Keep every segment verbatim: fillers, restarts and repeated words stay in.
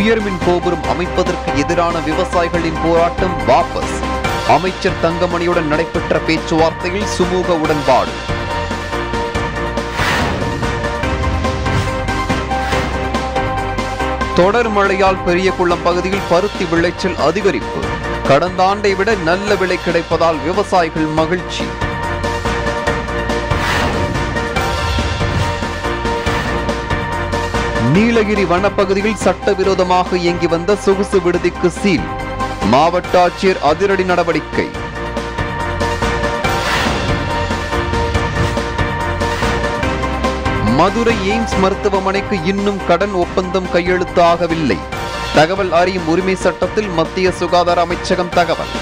உயர்மின் கோபுரம் அமைப்பதற்கு எதிரான விவசாயிகளின் போராட்டம் வாபஸ். அமைச்சர் தங்கமணியுடன் நடைபெற்ற பேச்சுவார்த்தையில் சுமூக உடன்பாடு. தொடர் மழையால் பெரியகுளம் பகுதியில் பருத்தி விளைச்சல் அதிகரிப்பு. கடந்த ஆண்டை விட நல்ல விலை கிடைப்பதால் விவசாயிகள் மகிழ்ச்சி. நீலகிரி வனப்பகுதியில் சட்டவிரோதமாக இயங்கி வந்த சொகுசு விடுதிக்கு சீல். மாவட்ட ஆட்சியர் அதிரடி நடவடிக்கை. மதுரை எய்ம்ஸ் மருத்துவமனைக்கு இன்னும் கடன் ஒப்பந்தம் கையெழுத்தாகவில்லை. தகவல் அறியும் உரிமை சட்டத்தில் மத்திய சுகாதார அமைச்சகம் தகவல்.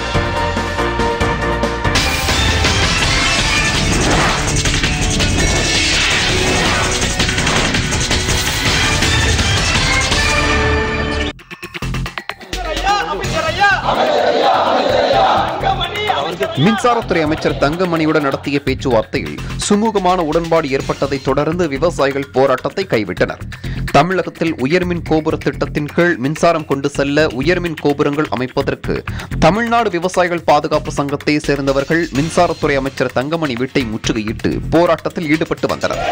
மின்சாரத்துறை அமைச்சர் தங்கமணியுடன் நடத்திய பேச்சுவார்த்தையில் சுமூகமான உடன்பாடு ஏற்பட்டதை தொடர்ந்து விவசாயிகள் போராட்டத்தை கைவிட்டனர். தமிழகத்தில் உயர்மின் கோபுர திட்டத்தின் கீழ் மின்சாரம் கொண்டு செல்ல உயர்மின் கோபுரங்கள் அமைப்பதற்கு தமிழ்நாடு விவசாயிகள் பாதுகாப்பு சங்கத்தை சேர்ந்தவர்கள் மின்சாரத்துறை அமைச்சர் தங்கமணி வீட்டை முற்றுகையிட்டு போராட்டத்தில் ஈடுபட்டு வந்தனர்.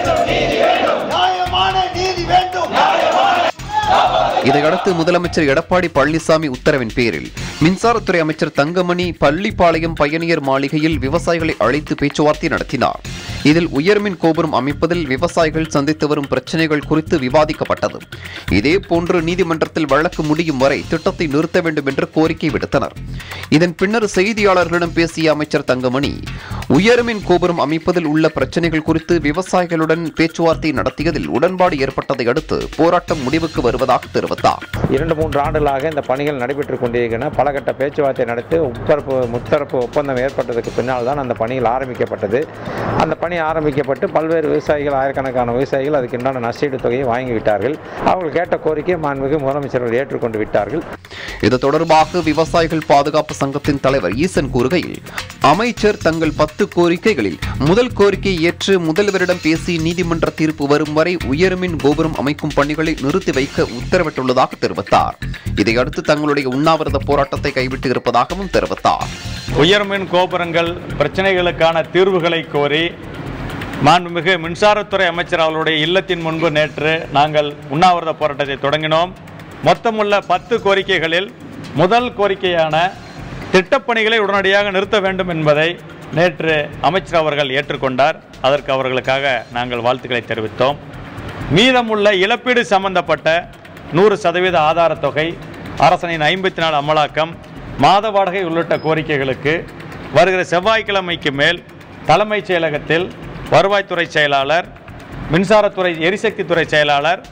இதையடுத்து முதலமைச்சர் எடப்பாடி பழனிசாமி உத்தரவின் பேரில் மின்சாரத்துறை அமைச்சர் தங்கமணி பள்ளிப்பாளையம் பயணியர் மாளிகையில் விவசாயிகளை அழைத்து பேச்சுவார்த்தை நடத்தினார். இதில் உயர்மின் கோபுரம் அமைப்பதில் விவசாயிகள் சந்தித்து வரும் பிரச்சினைகள் குறித்து விவாதிக்கப்பட்டது. இதேபோன்று நீதிமன்றத்தில் வழக்கு முடியும் வரை திட்டத்தை நிறுத்த வேண்டும் என்று கோரிக்கை விடுத்தனர். இதன் பின்னர் செய்தியாளர்களிடம் பேசிய அமைச்சர் தங்கமணி உயர்மின் கோபுரம் அமைப்பதில் உள்ள பிரச்சினைகள் குறித்து விவசாயிகளுடன் பேச்சுவார்த்தை நடத்தியதில் உடன்பாடு ஏற்பட்டதை அடுத்து போராட்டம் முடிவுக்கு வருவதாக தெரிவித்தார். இரண்டு மூன்று ஆண்டுகளாக இந்த பணிகள் நடைபெற்றுக் கொண்டிருக்கின்றன. பல கட்ட பேச்சுவார்த்தை நடத்தி உட்பரப்பு முத்தரப்பு ஒப்பந்தம் ஏற்பட்டதுக்கு பின்னால் தான் அந்த பணிகள் ஆரம்பிக்கப்பட்டது. அந்த பணி ஆரம்பிக்கப்பட்டு பல்வேறு விவசாயிகள், ஆயிரக்கணக்கான விவசாயிகள் அதுக்குண்டான நஷ்டீடு தொகையை வாங்கிவிட்டார்கள். அவர்கள் கேட்ட கோரிக்கை மாண்புமிகு முதலமைச்சர்கள் ஏற்றுக்கொண்டு விட்டார்கள். இது தொடர்பாக விவசாயிகள் பாதுகாப்பு சங்கத்தின் தலைவர் ஈசன் கூறுகையில், அமைச்சர் தங்கள் பத்து கோரிக்கைகளில் முதல் கோரிக்கையை ஏற்று முதல்வரிடம் பேசி நீதிமன்ற தீர்ப்பு வரும் வரை உயர்மின் கோபுரம் அமைக்கும் பணிகளை நிறுத்தி வைக்க உத்தரவிட்டுள்ளதாக தெரிவித்தார். இதையடுத்து தங்களுடைய உண்ணாவிரத போராட்டத்தை கைவிட்டு இருப்பதாகவும் தெரிவித்தார். உயர்மின் கோபுரங்கள் பிரச்சனைகளுக்கான தீர்வுகளை கோரி மாண்புமிகு மின்சாரத்துறை அமைச்சர் அவர்களுடைய இல்லத்தின் முன்பு நேற்று நாங்கள் உண்ணாவிரத போராட்டத்தை தொடங்கினோம். மொத்தமுள்ள பத்து கோரிக்கைகளில் முதல் கோரிக்கையான திட்டப்பணிகளை உடனடியாக நிறுத்த வேண்டும் என்பதை நேற்று அமைச்சர் அவர்கள் ஏற்றுக்கொண்டார். அதற்கு அவர்களுக்காக நாங்கள் வாழ்த்துக்களை தெரிவித்தோம். மீதமுள்ள இழப்பீடு சம்பந்தப்பட்ட நூறு சதவீத ஆதார தொகை, அரசனின் ஐம்பத்தி நாலு அமலாக்கம், மாத வாடகை உள்ளிட்ட கோரிக்கைகளுக்கு வருகிற செவ்வாய்க்கிழமைக்கு மேல் தலைமைச் செயலகத்தில் வருவாய்த்துறை செயலாளர், மின்சாரத்துறை எரிசக்தி துறை செயலாளர்,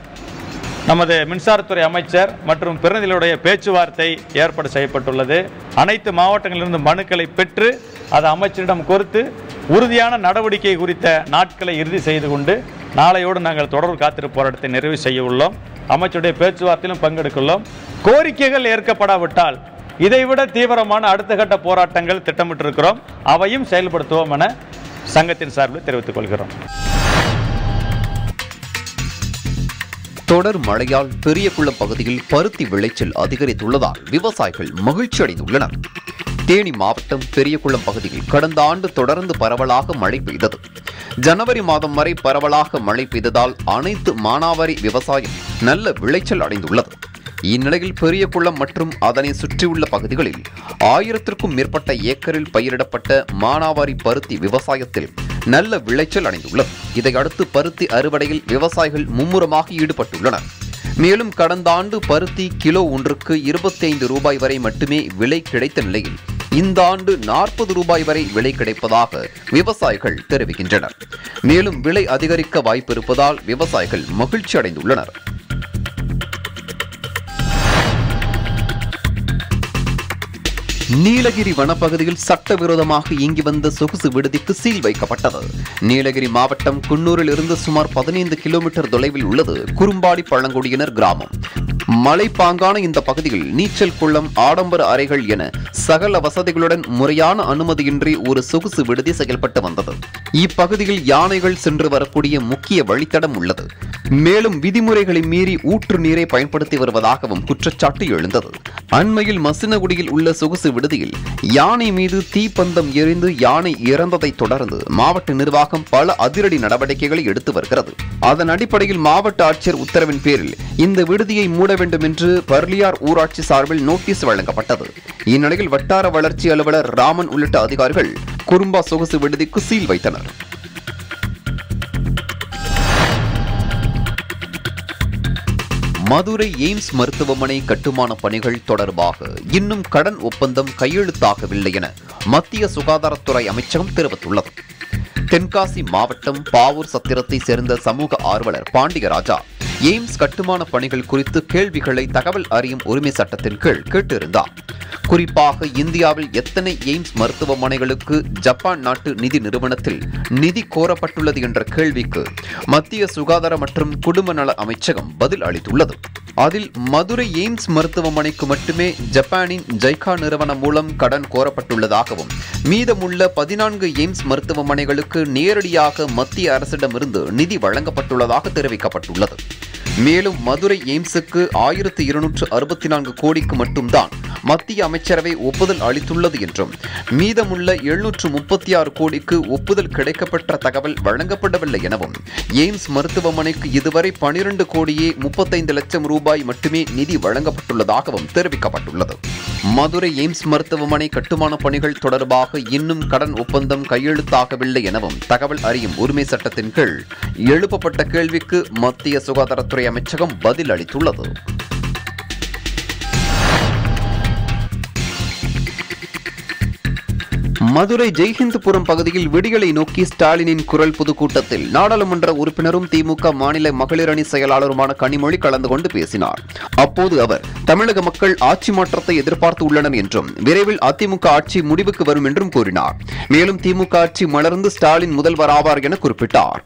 நமது மின்சாரத்துறை அமைச்சர் மற்றும் பிரதிநிதிகளுடைய பேச்சுவார்த்தை ஏற்பாடு செய்யப்பட்டுள்ளது. அனைத்து மாவட்டங்களிலிருந்து மனுக்களை பெற்று அதை அமைச்சரிடம் கொடுத்து உறுதியான நடவடிக்கை குறித்த நாட்களை இறுதி செய்து கொண்டு நாளையோடு நாங்கள் தொடர் காத்திருப்பு போராட்டத்தை நிறைவு செய்ய உள்ளோம். அமைச்சருடைய பேச்சுவார்த்தையிலும் பங்கெடுத்துள்ளோம். கோரிக்கைகள் ஏற்கப்படாவிட்டால் இதைவிட தீவிரமான அடுத்த கட்ட போராட்டங்கள் திட்டமிட்டிருக்கிறோம். அவையும் செயல்படுத்துவோம் என சங்கத்தின் சார்பில் தெரிவித்துக் கொள்கிறோம். தொடர் மழையால் பெரியகுளம் பகுதியில் பருத்தி விளைச்சல் அதிகரித்துள்ளதால் விவசாயிகள் மகிழ்ச்சி அடைந்துள்ளனர். தேனி மாவட்டம் பெரியகுளம் பகுதியில் கடந்த ஆண்டு தொடர்ந்து பரவலாக மழை பெய்தது. ஜனவரி மாதம் வரை பரவலாக மழை பெய்ததால் அனைத்து மானாவாரி விவசாயம் நல்ல விளைச்சல் அடைந்துள்ளது. இந்நிலையில் பெரியகுளம் மற்றும் அதனை சுற்றியுள்ள பகுதிகளில் ஆயிரத்திற்கும் மேற்பட்ட ஏக்கரில் பயிரிடப்பட்ட மானாவாரி பருத்தி விவசாயத்தில் நல்ல விளைச்சல் அடைந்துள்ளது. இதையடுத்து பருத்தி அறுவடையில் விவசாயிகள் மும்முரமாக ஈடுபட்டுள்ளனர். மேலும் கடந்த ஆண்டு பருத்தி கிலோ ஒன்றுக்கு இருபத்தி ஐந்து ரூபாய் வரை மட்டுமே விலை கிடைத்த நிலையில் இந்த ஆண்டு நாற்பது ரூபாய் வரை விலை கிடைப்பதாக விவசாயிகள் தெரிவிக்கின்றனர். மேலும் விலை அதிகரிக்க வாய்ப்பிருப்பதால் விவசாயிகள் மகிழ்ச்சி அடைந்துள்ளனர். நீலகிரி வனப்பகுதியில் சட்டவிரோதமாக இயங்கி வந்த சொகுசு விடுதிக்கு சீல் வைக்கப்பட்டது. நீலகிரி மாவட்டம் குன்னூரில் இருந்து சுமார் பதினைந்து கிலோமீட்டர் தொலைவில் உள்ளது குறும்பாடி பழங்குடியினர் கிராமம். மலைப்பாங்கான இந்த பகுதியில் நீச்சல் குளம், ஆடம்பர அறைகள் என சகல வசதிகளுடன் முறையான அனுமதியின்றி ஒரு சொகுசு விடுதி செயல்பட்டு வந்தது. இப்பகுதியில் யானைகள் சென்று வரக்கூடிய முக்கிய வழித்தடம் உள்ளது. மேலும் விதிமுறைகளை மீறி ஊற்று நீரை பயன்படுத்தி வருவதாகவும் குற்றச்சாட்டு எழுந்தது. அண்மையில் மசினகுடியில் உள்ள சொகுசு விடுதியில் யானை மீது தீப்பந்தம் எரிந்து யானை இறந்ததை தொடர்ந்து மாவட்ட நிர்வாகம் பல அதிரடி நடவடிக்கைகளை எடுத்து வருகிறது. அதன் அடிப்படையில் மாவட்ட ஆட்சியர் உத்தரவின் பேரில் இந்த விடுதியை மூட வேண்டும் என்று பர்லியார் ஊராட்சி சார்பில் நோட்டீஸ் வழங்கப்பட்டது. இந்நிலையில் வட்டார வளர்ச்சி அலுவலர் ராமன் உள்ளிட்ட அதிகாரிகள் குறும்பா சொகுசு விடுதிக்கு சீல் வைத்தனர். மதுரை எய்ம்ஸ் மருத்துவமனை கட்டுமான பணிகள் தொடர்பாக இன்னும் கடன் ஒப்பந்தம் கையெழுத்தாகவில்லை என மத்திய சுகாதாரத்துறை அமைச்சகம் தெரிவித்துள்ளது. தென்காசி மாவட்டம் பாவூர் சத்திரத்தை சேர்ந்த சமூக ஆர்வலர் பாண்டியராஜா எய்ம்ஸ் கட்டுமான பணிகள் குறித்து கேள்விகளை தகவல் அறியும் உரிமை சட்டத்தின் கீழ் கேட்டிருந்தார். குறிப்பாக இந்தியாவில் எத்தனை எய்ம்ஸ் மருத்துவமனைகளுக்கு ஜப்பான் நாட்டு நிதி நிறுவனத்தில் நிதி கோரப்பட்டுள்ளது என்ற கேள்விக்கு மத்திய சுகாதார மற்றும் குடும்ப நல அமைச்சகம் பதில் அளித்துள்ளது. அதில் மதுரை எய்ம்ஸ் மருத்துவமனைக்கு மட்டுமே ஜப்பானின் ஜைகா நிறுவனம் மூலம் கடன் கோரப்பட்டுள்ளதாகவும், மீதமுள்ள பதினான்கு எய்ம்ஸ் மருத்துவமனைகளுக்கு நேரடியாக மத்திய அரசிடமிருந்து நிதி வழங்கப்பட்டுள்ளதாக தெரிவிக்கப்பட்டுள்ளது. மேலும் மதுரை எய்ம்ஸுக்கு ஆயிரத்தி இருநூற்று அறுபத்தி நான்கு கோடிக்கு மட்டும்தான் மத்திய அமைச்சரவை ஒப்புதல் அளித்துள்ளது என்றும், மீதமுள்ள எழுநூற்று முப்பத்தி ஆறு கோடிக்கு ஒப்புதல் கிடைக்கப்பெற்ற தகவல் வழங்கப்படவில்லை எனவும், எய்ம்ஸ் மருத்துவமனைக்கு இதுவரை பனிரெண்டு கோடியே முப்பத்தைந்து லட்சம் ரூபாய் மட்டுமே நிதி வழங்கப்பட்டுள்ளதாகவும் தெரிவிக்கப்பட்டுள்ளது. மதுரை எய்ம்ஸ் மருத்துவமனை கட்டுமான பணிகள் தொடர்பாக இன்னும் கடன் ஒப்பந்தம் கையெழுத்தாகவில்லை எனவும் தகவல் அறியும் உரிமை சட்டத்தின் கீழ் எழுப்பப்பட்ட கேள்விக்கு மத்திய சுகாதாரத்துறை அமைச்சகம் பதில் அளித்துள்ளது. மதுரை ஜெய்ஹிந்த்புரம் பகுதியில் விடியலை நோக்கி ஸ்டாலினின் குரல் பொதுக்கூட்டத்தில் நாடாளுமன்ற உறுப்பினரும் திமுக மாநில மகளிர் அணி செயலாளருமான கனிமொழி கலந்து கொண்டு பேசினார். அப்போது அவர் தமிழக மக்கள் ஆட்சி மாற்றத்தை எதிர்பார்த்து உள்ளனர் என்றும், விரைவில் அதிமுக ஆட்சி முடிவுக்கு வரும் என்றும் கூறினார். மேலும் திமுக ஆட்சி மலர்ந்து ஸ்டாலின் முதல்வர் ஆவார் என குறிப்பிட்டார்.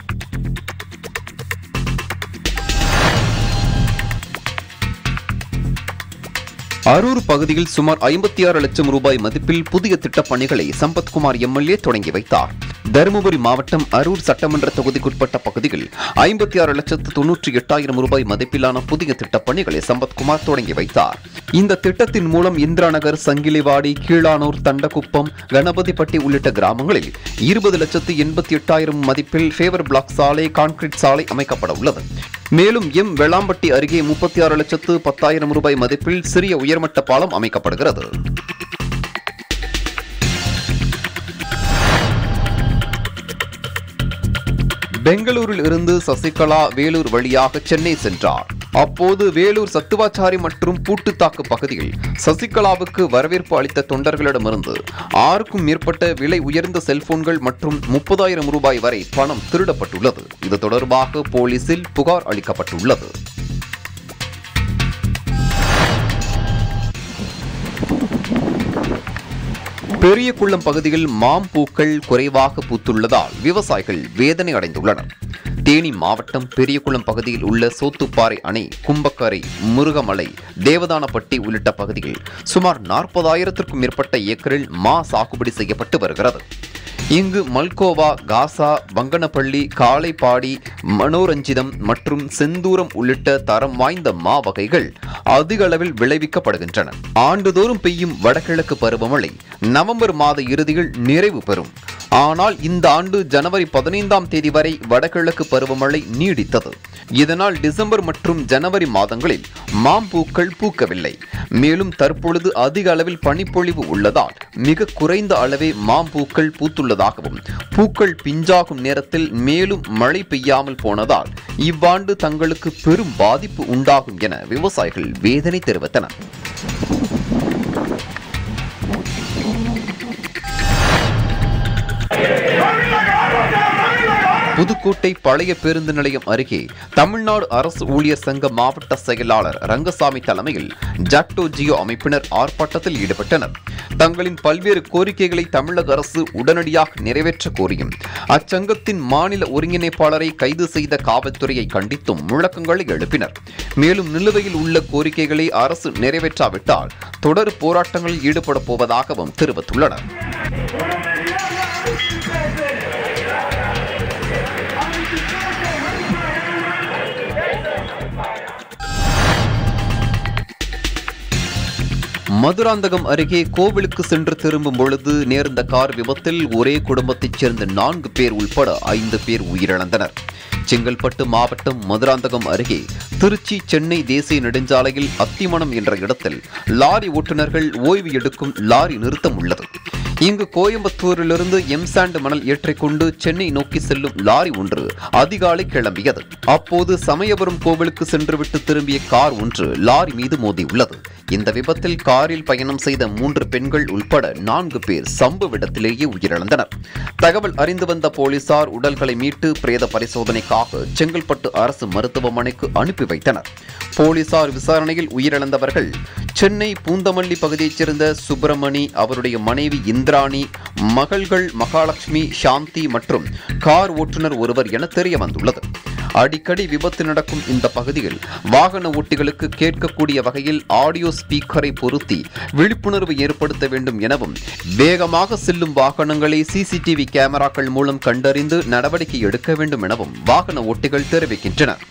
அரூர் பகுதியில் சுமார் ஐம்பத்தி ஆறு லட்சம் ரூபாய் மதிப்பில் புதிய திட்டப் பணிகளை சம்பத்குமார் எம்எல்ஏ தொடங்கி வைத்தார். தருமபுரி மாவட்டம் அரூர் சட்டமன்ற தொகுதிக்குட்பட்ட பகுதியில் ஐம்பத்தி ஆறு லட்சத்து தொன்னூற்றி எட்டாயிரம் ரூபாய் மதிப்பிலான புதிய திட்டப் பணிகளை சம்பத்குமார் தொடங்கி வைத்தார். இந்த திட்டத்தின் மூலம் இந்திரா நகர், சங்கிலிவாடி, கீழானூர், தண்டகுப்பம், கணபதிப்பட்டி உள்ளிட்ட கிராமங்களில் இருபது லட்சத்து எண்பத்தி எட்டாயிரம் மதிப்பில் ஃபேவர் பிளாக் சாலை, கான்கிரீட் சாலை அமைக்கப்பட உள்ளது. மேலும் எம் வெளாம்பட்டி அருகே முப்பத்தி ஆறு லட்சத்து பத்தாயிரம் ரூபாய் மதிப்பில் சிறிய உயர்மட்ட பாலம் அமைக்கப்படுகிறது. பெங்களூரில் இருந்து சசிகலா வேலூர் வழியாக சென்னை சென்றார். அப்போது வேலூர் சத்துவாச்சாரி மற்றும் பூட்டுத்தாக்கு பகுதியில் சசிகலாவுக்கு வரவேற்பு அளித்த தொண்டர்களிடமிருந்து ஆறுக்கும் மேற்பட்ட விலை உயர்ந்த செல்போன்கள் மற்றும் முப்பதாயிரம் ரூபாய் வரை பணம் திருடப்பட்டுள்ளது. இது தொடர்பாக போலீசில் புகார் அளிக்கப்பட்டுள்ளது. பெரியகுளம் பகுதியில் மாம்பூக்கள் குறைவாக பூத்துள்ளதால் விவசாயிகள் வேதனை அடைந்துள்ளனர். தேனி மாவட்டம் பெரியகுளம் பகுதியில் உள்ள சோத்துப்பாறை அணை, கும்பக்கரை, முருகமலை, தேவதானப்பட்டி உள்ளிட்ட பகுதியில் சுமார் நாற்பதாயிரத்திற்கும் மேற்பட்ட ஏக்கரில் மா சாகுபடி செய்யப்பட்டு வருகிறது. இங்கு மல்கோவா, காசா, வங்கனப்பள்ளி, காளைப்பாடி, மனோரஞ்சிதம் மற்றும் செந்தூரம் உள்ளிட்ட தரம் வாய்ந்த மா வகைகள் அதிக அளவில் விளைவிக்கப்படுகின்றன. ஆண்டுதோறும் பெய்யும் வடகிழக்கு பருவமழை நவம்பர் மாத இறுதியில் நிறைவு பெறும். ஆனால் இந்த ஆண்டு ஜனவரி பதினைந்தாம் தேதி வரை வடகிழக்கு பருவமழை நீடித்தது. இதனால் டிசம்பர் மற்றும் ஜனவரி மாதங்களில் மாம்பூக்கள் பூக்கவில்லை. மேலும் தற்பொழுது அதிக அளவில் பனிப்பொழிவு உள்ளதால் மிக குறைந்த அளவே மாம்பூக்கள் பூத்துள்ளதாகவும், பூக்கள் பிஞ்சாகும் நேரத்தில் மேலும் மழை பெய்யாமல் போனதால் இவ்வாண்டு தங்களுக்கு பெரும் பாதிப்பு உண்டாகும் என விவசாயிகள் வேதனை தெரிவித்தனர். புதுக்கோட்டை பழைய பேருந்து நிலையம் அருகே தமிழ்நாடு அரசு ஊழியர் சங்க மாவட்ட செயலாளர் ரங்கசாமி தலைமையில் ஜாக்டோ ஜியோ அமைப்பினர் ஆர்ப்பாட்டத்தில் ஈடுபட்டனர். தங்களின் பல்வேறு கோரிக்கைகளை தமிழக அரசு உடனடியாக நிறைவேற்ற கோரியும் அச்சங்கத்தின் மாநில ஒருங்கிணைப்பாளரை கைது செய்த காவல்துறையை கண்டித்தும் முழக்கங்களை எழுப்பினர். மேலும் நிலுவையில் உள்ள கோரிக்கைகளை அரசு நிறைவேற்றாவிட்டால் தொடர் போராட்டங்களில் ஈடுபட போவதாகவும் தெரிவித்துள்ளனர். மதுராந்தகம் அருகே கோவிலுக்கு சென்று திரும்பும் பொழுது நேர்ந்த கார் விபத்தில் ஒரே குடும்பத்தைச் சேர்ந்த நான்கு பேர் உள்பட ஐந்து பேர் உயிரிழந்தனர். செங்கல்பட்டு மாவட்டம் மதுராந்தகம் அருகே திருச்சி சென்னை தேசிய நெடுஞ்சாலையில் அத்திமணம் என்ற இடத்தில் லாரி ஓட்டுநர்கள் ஓய்வு எடுக்கும் லாரி நிறுத்தம் உள்ளது. இங்கு கோயம்புத்தூரிலிருந்து எம்சாண்ட் மணல் ஏற்றிக்கொண்டு சென்னை நோக்கி செல்லும் லாரி ஒன்று அதிகாலை கிளம்பியது. அப்போது சமயபுரம் கோவிலுக்கு சென்றுவிட்டு திரும்பிய கார் ஒன்று லாரி மீது மோதியுள்ளது. இந்த விபத்தில் காரில் பயணம் செய்த மூன்று பெண்கள் உள்பட நான்கு பேர் சம்பவ இடத்திலேயே உயிரிழந்தனர். தகவல் அறிந்து வந்த போலீசார் உடல்களை மீட்டு பிரேத பரிசோதனைக்காக செங்கல்பட்டு அரசு மருத்துவமனைக்கு அனுப்பி வைத்தனர். போலீசார் விசாரணையில் உயிரிழந்தவர்கள் சென்னை பூந்தமல்லி பகுதியைச் சேர்ந்த சுப்பிரமணி, அவருடைய மனைவி இந்திராணி, மகள்கள் மகாலட்சுமி, சாந்தி மற்றும் கார் ஓட்டுநர் ஒருவர் என தெரிய வந்துள்ளது. அடிக்கடி விபத்து நடக்கும் இந்த பகுதியில் வாகன ஓட்டிகளுக்கு கேட்கக்கூடிய வகையில் ஆடியோ ஸ்பீக்கரை பொருத்தி விழிப்புணர்வு ஏற்படுத்த வேண்டும் எனவும் வேகமாக செல்லும் வாகனங்களை சிசிடிவி கேமராக்கள் மூலம் கண்டறிந்து நடவடிக்கை எடுக்க வேண்டும் எனவும் வாகன ஓட்டிகள் தெரிவிக்கின்றனர்.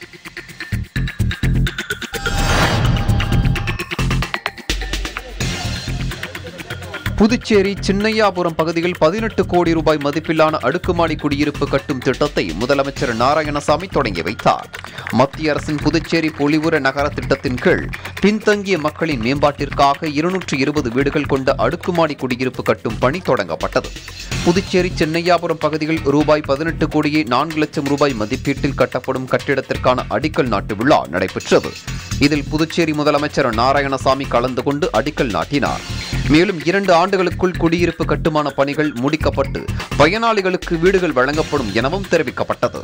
புதுச்சேரி சின்னையாபுரம் பகுதியில் பதினெட்டு கோடி ரூபாய் மதிப்பிலான அடுக்குமாடி குடியிருப்பு கட்டும் திட்டத்தை முதலமைச்சர் நாராயணசாமி தொடங்கி வைத்தார். மத்திய அரசின் புதுச்சேரி பொலிவுற நகர திட்டத்தின் கீழ் பின்தங்கிய மக்களின் மேம்பாட்டிற்காக இருநூற்று இருபது வீடுகள் கொண்ட அடுக்குமாடி குடியிருப்பு கட்டும் பணி தொடங்கப்பட்டது. புதுச்சேரி சின்னையாபுரம் பகுதியில் ரூபாய் பதினெட்டு கோடியே நான்கு லட்சம் ரூபாய் மதிப்பீட்டில் கட்டப்படும் கட்டிடத்திற்கான அடிக்கல் நாட்டு விழா நடைபெற்றது. இதில் புதுச்சேரி முதலமைச்சர் நாராயணசாமி கலந்து கொண்டு அடிக்கல் நாட்டினார். மேலும் இரண்டு ஆண்டுகளுக்குள் குடியிருப்பு கட்டுமான பணிகள் முடிக்கப்பட்டு பயனாளிகளுக்கு வீடுகள் வழங்கப்படும் எனவும் தெரிவிக்கப்பட்டது.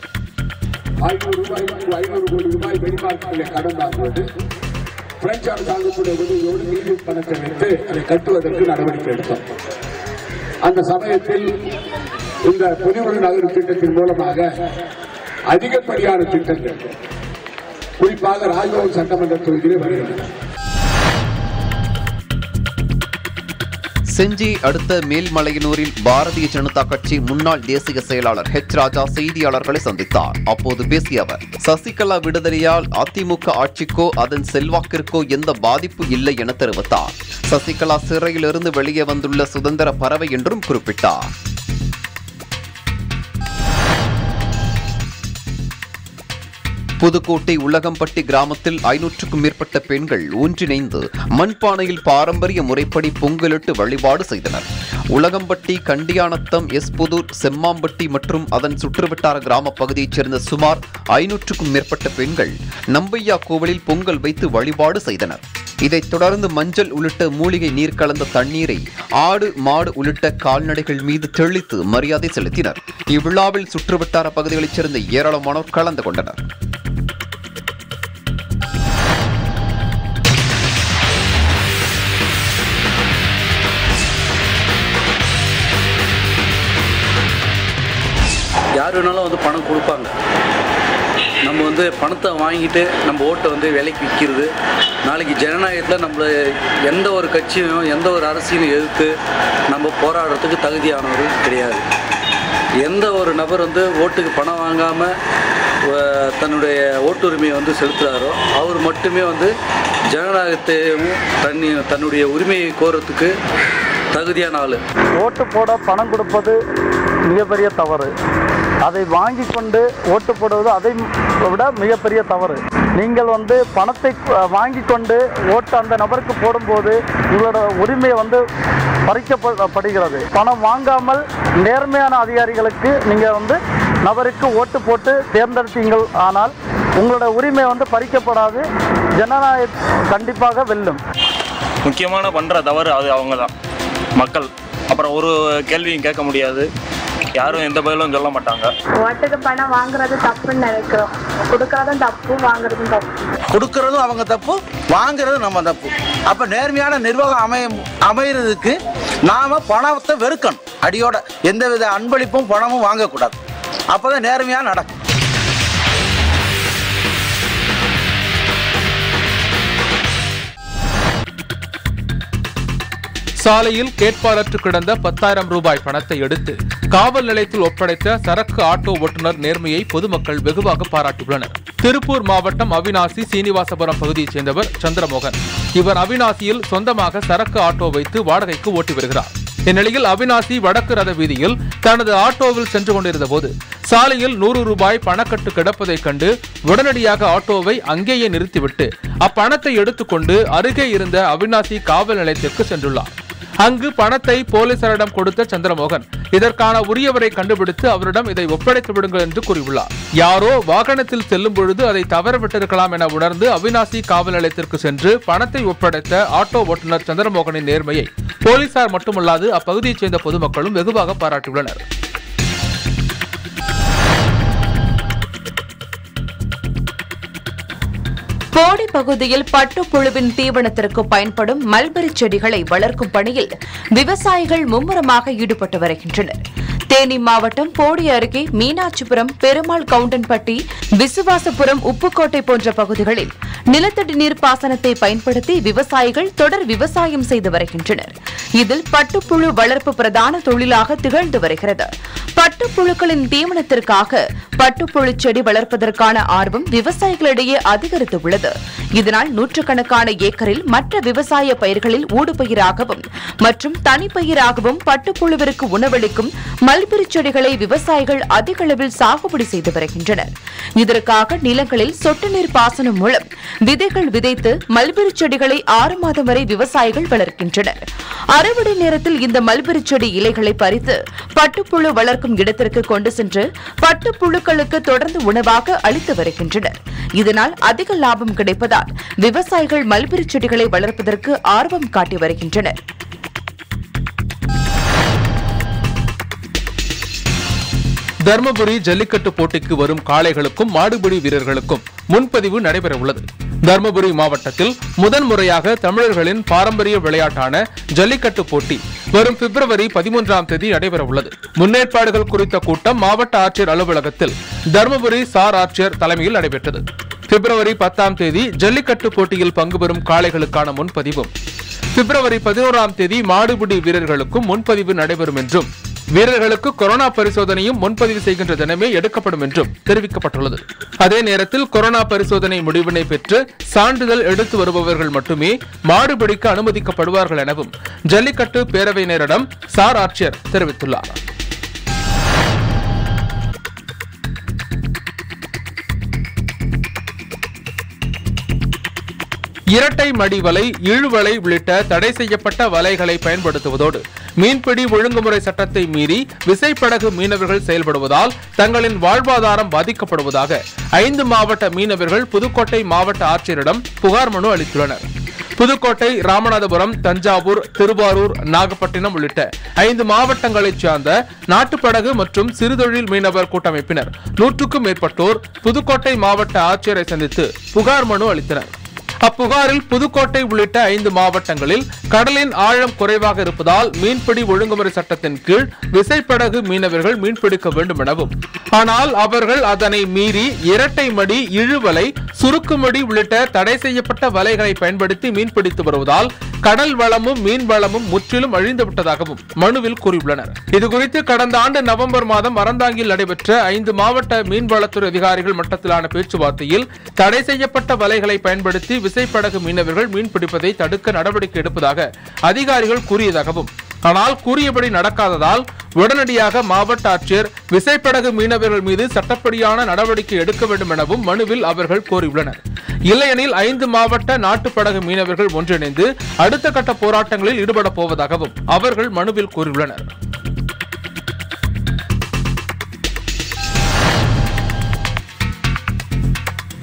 அந்த சமயத்தில் இந்த பொலிவுற நகர திட்டத்தின் மூலமாக அதிகப்படியான திட்டங்கள் குறிப்பாக ராஜ்பவன் சட்டமன்ற தொகுதியிலே வருகின்றன. செஞ்சி அடுத்த மேல்மலையனூரில் பாரதிய ஜனதா கட்சி முன்னாள் தேசிய செயலாளர் ஹெச் ராஜா செய்தியாளர்களை சந்தித்தார். அப்போது பேசிய அவர், சசிகலா விடுதலையால் அதிமுக ஆட்சிக்கோ அதன் செல்வாக்கிற்கோ எந்த பாதிப்பு இல்லை என தெரிவித்தார். சசிகலா சிறையிலிருந்து வெளியே வந்துள்ள சுதந்திர பறவை என்றும் குறிப்பிட்டார். புதுக்கோட்டை உலகம்பட்டி கிராமத்தில் ஐநூற்றுக்கும் மேற்பட்ட பெண்கள் ஒன்றிணைந்து மண்பானையில் பாரம்பரிய முறைப்படி பொங்கலிட்டு வழிபாடு செய்தனர். உலகம்பட்டி, கண்டியானத்தம், எஸ்புதூர், செம்மாம்பட்டி மற்றும் அதன் சுற்றுவட்டார கிராம பகுதியைச் சேர்ந்த சுமார் ஐநூற்றுக்கும் மேற்பட்ட பெண்கள் நம்பையா கோவிலில் பொங்கல் வைத்து வழிபாடு செய்தனர். இதைத் தொடர்ந்து மஞ்சள் உள்ளிட்ட மூலிகை நீர் கலந்த தண்ணீரை ஆடு, மாடு உள்ளிட்ட கால்நடைகள் மீது தெளித்து மரியாதை செலுத்தினர். இவ்விழாவில் சுற்றுவட்டார பகுதிகளைச் சேர்ந்த ஏராளமானோர் கலந்து கொண்டனர். யார் வேணாலும் வந்து பணம் கொடுப்பாங்க. நம்ம வந்து பணத்தை வாங்கிட்டு நம்ம ஓட்டை வந்து விலைக்கு விற்கிறது. நாளைக்கு ஜனநாயகத்தில் நம்மளை எந்த ஒரு கட்சியும் எந்த ஒரு அரசியலும் எதிர்த்து நம்ம போராடுறதுக்கு தகுதியானவர் கிடையாது. எந்த ஒரு நபர் வந்து ஓட்டுக்கு பணம் வாங்காமல் தன்னுடைய ஓட்டுரிமையை வந்து செலுத்துகிறாரோ அவர் மட்டுமே வந்து ஜனநாயகத்தையும் தண்ணி தன்னுடைய உரிமையை கோரத்துக்கு தகுதியான ஆள். ஓட்டு போட பணம் கொடுப்பது மிகப்பெரிய தவறு. அதை வாங்கி கொண்டு ஓட்டு போடுவது அதை விட மிகப்பெரிய தவறு. நீங்கள் வந்து பணத்தை வாங்கி கொண்டு ஓட்டு அந்த நபருக்கு போடும்போது உங்களோட உரிமை வந்து பறிக்கப்படுகிறது. பணம் வாங்காமல் நேர்மையான அதிகாரிகளுக்கு நீங்கள் வந்து நபருக்கு ஓட்டு போட்டு தேர்ந்தெடுத்தீங்கள். ஆனால் உங்களோட உரிமை வந்து பறிக்கப்படாது. ஜனநாயகம் கண்டிப்பாக வெல்லும். முக்கியமான பண்ணுற தவறு அது அவங்க தான் மக்கள். அப்புறம் ஒரு கேள்வியும் கேட்க முடியாது. யாரும் எந்த பதிலும் சொல்ல மாட்டாங்க. ஓட்டுக்கு பணம் வாங்குறது தப்புன்னு நினைக்கிறோம். கொடுக்கறதும் தப்பு, வாங்குறதும் தப்பு. கொடுக்கறதும் அவங்க தப்பு, வாங்குறதும் நம்ம தப்பு. அப்ப நேர்மையான நிர்வாகம் அமைய அமைகிறதுக்கு நாம பணத்தை வெறுக்கணும். அடியோட எந்தவித அன்பளிப்பும் பணமும் வாங்கக்கூடாது. அப்பதான் நேர்மையா நடக்கும். சாலையில் கேட்பாரற்று கிடந்த பத்தாயிரம் ரூபாய் பணத்தை எடுத்து காவல் நிலையத்தில் ஒப்படைத்த சரக்கு ஆட்டோ ஓட்டுநர் நேர்மையை பொதுமக்கள் வெகுவாக பாராட்டியுள்ளனர். திருப்பூர் மாவட்டம் அவிநாசி சீனிவாசபுரம் பகுதியைச் சேர்ந்தவர் சந்திரமோகன். இவர் அவிநாசியில் சொந்தமாக சரக்கு ஆட்டோ வைத்து வாடகைக்கு ஓட்டி வருகிறார். இந்நிலையில் அவிநாசி வடக்கு ரத வீதியில் தனது ஆட்டோவில் சென்று கொண்டிருந்த போது சாலையில் நூறு ரூபாய் பணக்கட்டு கிடப்பதைக் கண்டு உடனடியாக ஆட்டோவை அங்கேயே நிறுத்திவிட்டு அப்பணத்தை எடுத்துக்கொண்டு அருகே இருந்த அவிநாசி காவல் நிலையத்திற்கு சென்றுள்ளார். அங்கு பணத்தை போலீசாரிடம் கொடுத்த சந்திரமோகன் இதற்கான உரியவரை கண்டுபிடித்து அவரிடம் இதை ஒப்படைத்து விடுங்கள் என்று கூறியுள்ளார். யாரோ வாகனத்தில் செல்லும் பொழுது அதை தவறவிட்டிருக்கலாம் என உணர்ந்து அவிநாசி காவல் நிலையத்திற்கு சென்று பணத்தை ஒப்படைத்த ஆட்டோ ஓட்டுநர் சந்திரமோகனின் நேர்மையை போலீசார் மட்டுமல்லாது அப்பகுதியைச் சேர்ந்த பொதுமக்களும் வெகுவாக பாராட்டியுள்ளனர். போடி பகுதியில் பட்டுப்புழுவின் தீவனத்திற்கு பயன்படும் மல்பெரி செடிகளை வளர்க்கும் பணியில் விவசாயிகள் மும்முரமாக ஈடுபட்டு வருகின்றனர். தேனி மாவட்டம் போடி அருகே மீனாட்சிபுரம், பெருமாள் கவுண்டன்பட்டி, விசுவாசபுரம், உப்புக்கோட்டை போன்ற பகுதிகளில் நிலத்தடி நீர் பாசனத்தை பயன்படுத்தி விவசாயிகள் தொடர் விவசாயம் செய்து வருகின்றனர். இதில் பட்டுப்புழு வளர்ப்பு பிரதான தொழிலாக திகழ்ந்து வருகிறது. பட்டுப்புழுக்களின் தீவனத்திற்காக பட்டுப்புழு செடி வளர்ப்பதற்கான ஆர்வம் விவசாயிகளிடையே அதிகரித்துள்ளது. இதனால் நூற்றுக்கணக்கான ஏக்கரில் மற்ற விவசாய பயிர்களில் ஊடுபயிராகவும் மற்றும் தனிப்பயிராகவும் பட்டுப்புழுவிற்கு உணவளிக்கும் மல்பெரி செடிகளை விவசாயிகள் அதிக அளவில் சாகுபடி செய்து வருகின்றனர். இதற்காக நிலங்களில் சொட்டு நீர் பாசனம் மூலம் விதைகள் விதைத்து மல்பெரி செடிகளை ஆறு மாதம் வரை விவசாயிகள் வளர்க்கின்றனர். அறுவடை நேரத்தில் இந்த மல்பெரி செடி இலைகளை பறித்து பட்டுப்புழு வளர்க்கும் இடத்திற்கு கொண்டு சென்று பட்டுப்புழுக்களுக்கு தொடர்ந்து உணவாக அளித்து வருகின்றனர். இதனால் அதிக லாபம் கிடைப்பதால் விவசாயிகள் மல்பெரி செடிகளை வளர்ப்பதற்கு ஆர்வம் காட்டி வருகின்றனர். தர்மபுரி ஜல்லிக்கட்டு போட்டிக்கு வரும் காளைகளுக்கும் மாடுபிடி வீரர்களுக்கும் முன்பதிவு நடைபெற உள்ளது. தர்மபுரி மாவட்டத்தில் முதன்முறையாக தமிழர்களின் பாரம்பரிய விளையாட்டான ஜல்லிக்கட்டு போட்டி வரும் பிப்ரவரி பதிமூன்றாம் தேதி நடைபெற உள்ளது. முன்னேற்பாடுகள் குறித்த கூட்டம் மாவட்ட ஆட்சியர் அலுவலகத்தில் தர்மபுரி சார் ஆட்சியர் தலைமையில் நடைபெற்றது. பிப்ரவரி பத்தாம் தேதி ஜல்லிக்கட்டு போட்டியில் பங்கு பெறும் காளைகளுக்கான முன்பதிவும், பிப்ரவரி பதினோராம் தேதி மாடுபிடி வீரர்களுக்கும் முன்பதிவு நடைபெறும் என்றும், வீரர்களுக்கு கொரோனா பரிசோதனையும் முன்பதிவு செய்கின்ற தினமே எடுக்கப்படும் என்றும் தெரிவிக்கப்பட்டுள்ளது. அதே நேரத்தில் கொரோனா பரிசோதனை முடிவினை பெற்று சான்றிதழ் எடுத்து வருபவர்கள் மட்டுமே மாடுபிடிக்க அனுமதிக்கப்படுவார்கள் எனவும் ஜல்லிக்கட்டு பேரவையினரிடம் சார் ஆட்சியர் தெரிவித்துள்ளார். இரட்டை மடி வலை, இழுவலை உள்ளிட்ட தடை செய்யப்பட்ட வலைகளை பயன்படுத்துவதோடு மீன்பிடி ஒழுங்குமுறை சட்டத்தை மீறி விசைப்படகு மீனவர்கள் செயல்படுவதால் தங்களின் வாழ்வாதாரம் பாதிக்கப்படுவதாக ஐந்து மாவட்ட மீனவர்கள் புதுக்கோட்டை மாவட்ட ஆட்சியரிடம் புகார் மனு அளித்துள்ளனர். புதுக்கோட்டை, ராமநாதபுரம், தஞ்சாவூர், திருவாரூர், நாகப்பட்டினம் உள்ளிட்ட ஐந்து மாவட்டங்களைச் சேர்ந்த நாட்டுப்படகு மற்றும் சிறுதொழில் மீனவர் கூட்டமைப்பினர் நூற்றுக்கும் மேற்பட்டோர் புதுக்கோட்டை மாவட்ட ஆட்சியரை சந்தித்து புகார் மனு அளித்தனர். அப்புகாரில் புதுக்கோட்டை உள்ளிட்ட ஐந்து மாவட்டங்களில் கடலின் ஆழம் குறைவாக இருப்பதால் மீன்பிடி ஒழுங்குமுறை சட்டத்தின் கீழ் விசைப்படகு மீனவர்கள் மீன்பிடிக்க வேண்டும் எனவும், ஆனால் அவர்கள் அதனை மீறி இரட்டை மடி, இழுவலை, சுருக்குமடி உள்ளிட்ட தடை செய்யப்பட்ட வலைகளை பயன்படுத்தி மீன்பிடித்து வருவதால் கடல் வளமும் மீன் வளமும் முற்றிலும் அழிந்துவிட்டதாகவும் மனுவில் கூறியுள்ளனர். இதுகுறித்து கடந்த ஆண்டு நவம்பர் மாதம் அறந்தாங்கில் நடைபெற்ற ஐந்து மாவட்ட மீன்வளத்துறை அதிகாரிகள் மட்டத்திலான பேச்சுவார்த்தையில் தடை செய்யப்பட்ட வலைகளை பயன்படுத்தி விசைப்படகு மீனவர்கள் மீன்பிடிப்பதை தடுக்க நடவடிக்கை எடுப்பதாக அதிகாரிகள் கூறியதாகவும், ஆனால் கூறியபடி நடக்காததால் உடனடியாக மாவட்ட ஆட்சியர் விசைப்படகு மீனவர்கள் மீது சட்டப்படியான நடவடிக்கை எடுக்க வேண்டும் எனவும் மனுவில் அவர்கள் கோரியுள்ளனர். இல்லையெனில் ஐந்து மாவட்ட நாட்டுப்படகு மீனவர்கள் ஒன்றிணைந்து அடுத்த கட்ட போராட்டங்களில் ஈடுபட போவதாகவும் அவர்கள் மனுவில் கூறியுள்ளனர்.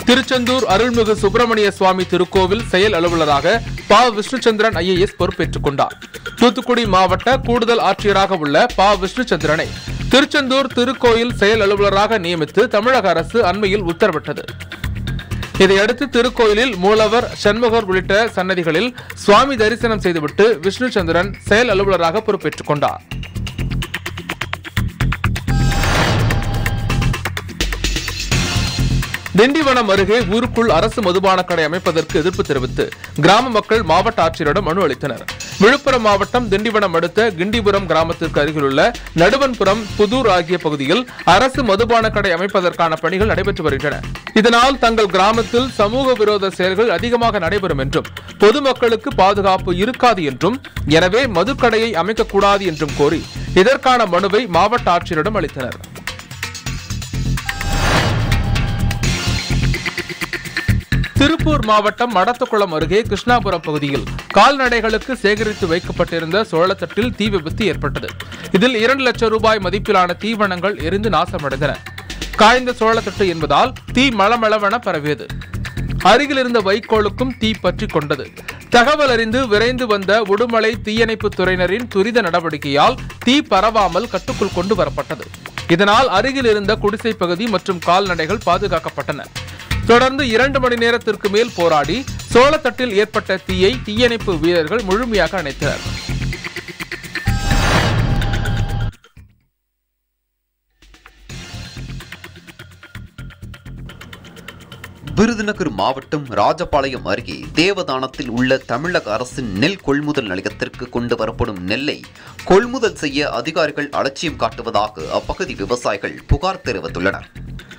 திருச்செந்தூர் அருள்மிகு சுப்பிரமணிய சுவாமி திருக்கோவில் செயல் அலுவலராக பா விஷ்ணுச்சந்திரன் ஐஏஎஸ் பொறுப்பேற்றுக் கொண்டார். தூத்துக்குடி மாவட்ட கூடுதல் ஆட்சியராக உள்ள பா விஷ்ணுச்சந்திரனை திருச்செந்தூர் திருக்கோயில் செயல் அலுவலராக நியமித்து தமிழக அரசு அண்மையில் உத்தரவிட்டது. இதையடுத்து திருக்கோயிலில் மூலவர், சண்முகர் உள்ளிட்ட சன்னதிகளில் சுவாமி தரிசனம் செய்துவிட்டு விஷ்ணுச்சந்திரன் செயல் அலுவலராக பொறுப்பேற்றுக் கொண்டார். திண்டிவனம் அருகே ஊருக்குள் அரசு மதுபான கடை அமைப்பதற்கு எதிர்ப்பு தெரிவித்து கிராம மக்கள் மாவட்ட ஆட்சியரிடம் மனு அளித்தனர். விழுப்புரம் மாவட்டம் திண்டிவனம் அடுத்த கிண்டிபுரம் கிராமத்திற்கு அருகிலுள்ள நடுவன்புரம், புதூர் ஆகிய பகுதியில் அரசு மதுபான கடை அமைப்பதற்கான பணிகள் நடைபெற்று வருகின்றன. இதனால் தங்கள் கிராமத்தில் சமூக விரோத செயல்கள் அதிகமாக நடைபெறும் என்றும் பொதுமக்களுக்கு பாதுகாப்பு இருக்காது என்றும் எனவே மதுக்கடையை அமைக்கக்கூடாது என்றும் கோரி இதற்கான மனுவை மாவட்ட ஆட்சியரிடம் அளித்தனர். திருப்பூர் மாவட்டம் மடத்துக்குளம் அருகே கிருஷ்ணாபுரம் பகுதியில் கால்நடைகளுக்கு சேகரித்து வைக்கப்பட்டிருந்த சோளத்தட்டில் தீ விபத்து ஏற்பட்டது. இதில் இரண்டு லட்சம் ரூபாய் மதிப்பிலான தீவனங்கள் எரிந்து நாசமடைந்தன. காய்ந்த சோளத்தட்டு என்பதால் தீ மளமளவென பரவியது. அருகில் இருந்த வைக்கோலுக்கும் தீ பற்றி கொண்டது. தகவல் அறிந்து விரைந்து வந்த உடுமலை தீயணைப்பு துறையினரின் துரித நடவடிக்கையால் தீ பரவாமல் கட்டுக்குள் கொண்டு வரப்பட்டது. இதனால் அருகில் இருந்த குடிசை பகுதி மற்றும் கால்நடைகள் பாதுகாக்கப்பட்டன. தொடர்ந்து இரண்டு மணி நேரத்திற்கு மேல் போராடி சோளத்தட்டில் ஏற்பட்ட தீயை தீயணைப்பு வீரர்கள் முழுமையாக அணைத்தனர். விருதுநகர் மாவட்டம் ராஜபாளையம் அருகே தேவதானத்தில் உள்ள தமிழக அரசின் நெல் கொள்முதல் நிலையத்திற்கு கொண்டு வரப்படும் நெல்லை கொள்முதல் செய்ய அதிகாரிகள் அலட்சியம் காட்டுவதாக அப்பகுதி விவசாயிகள் புகார் தெரிவித்துள்ளனர்.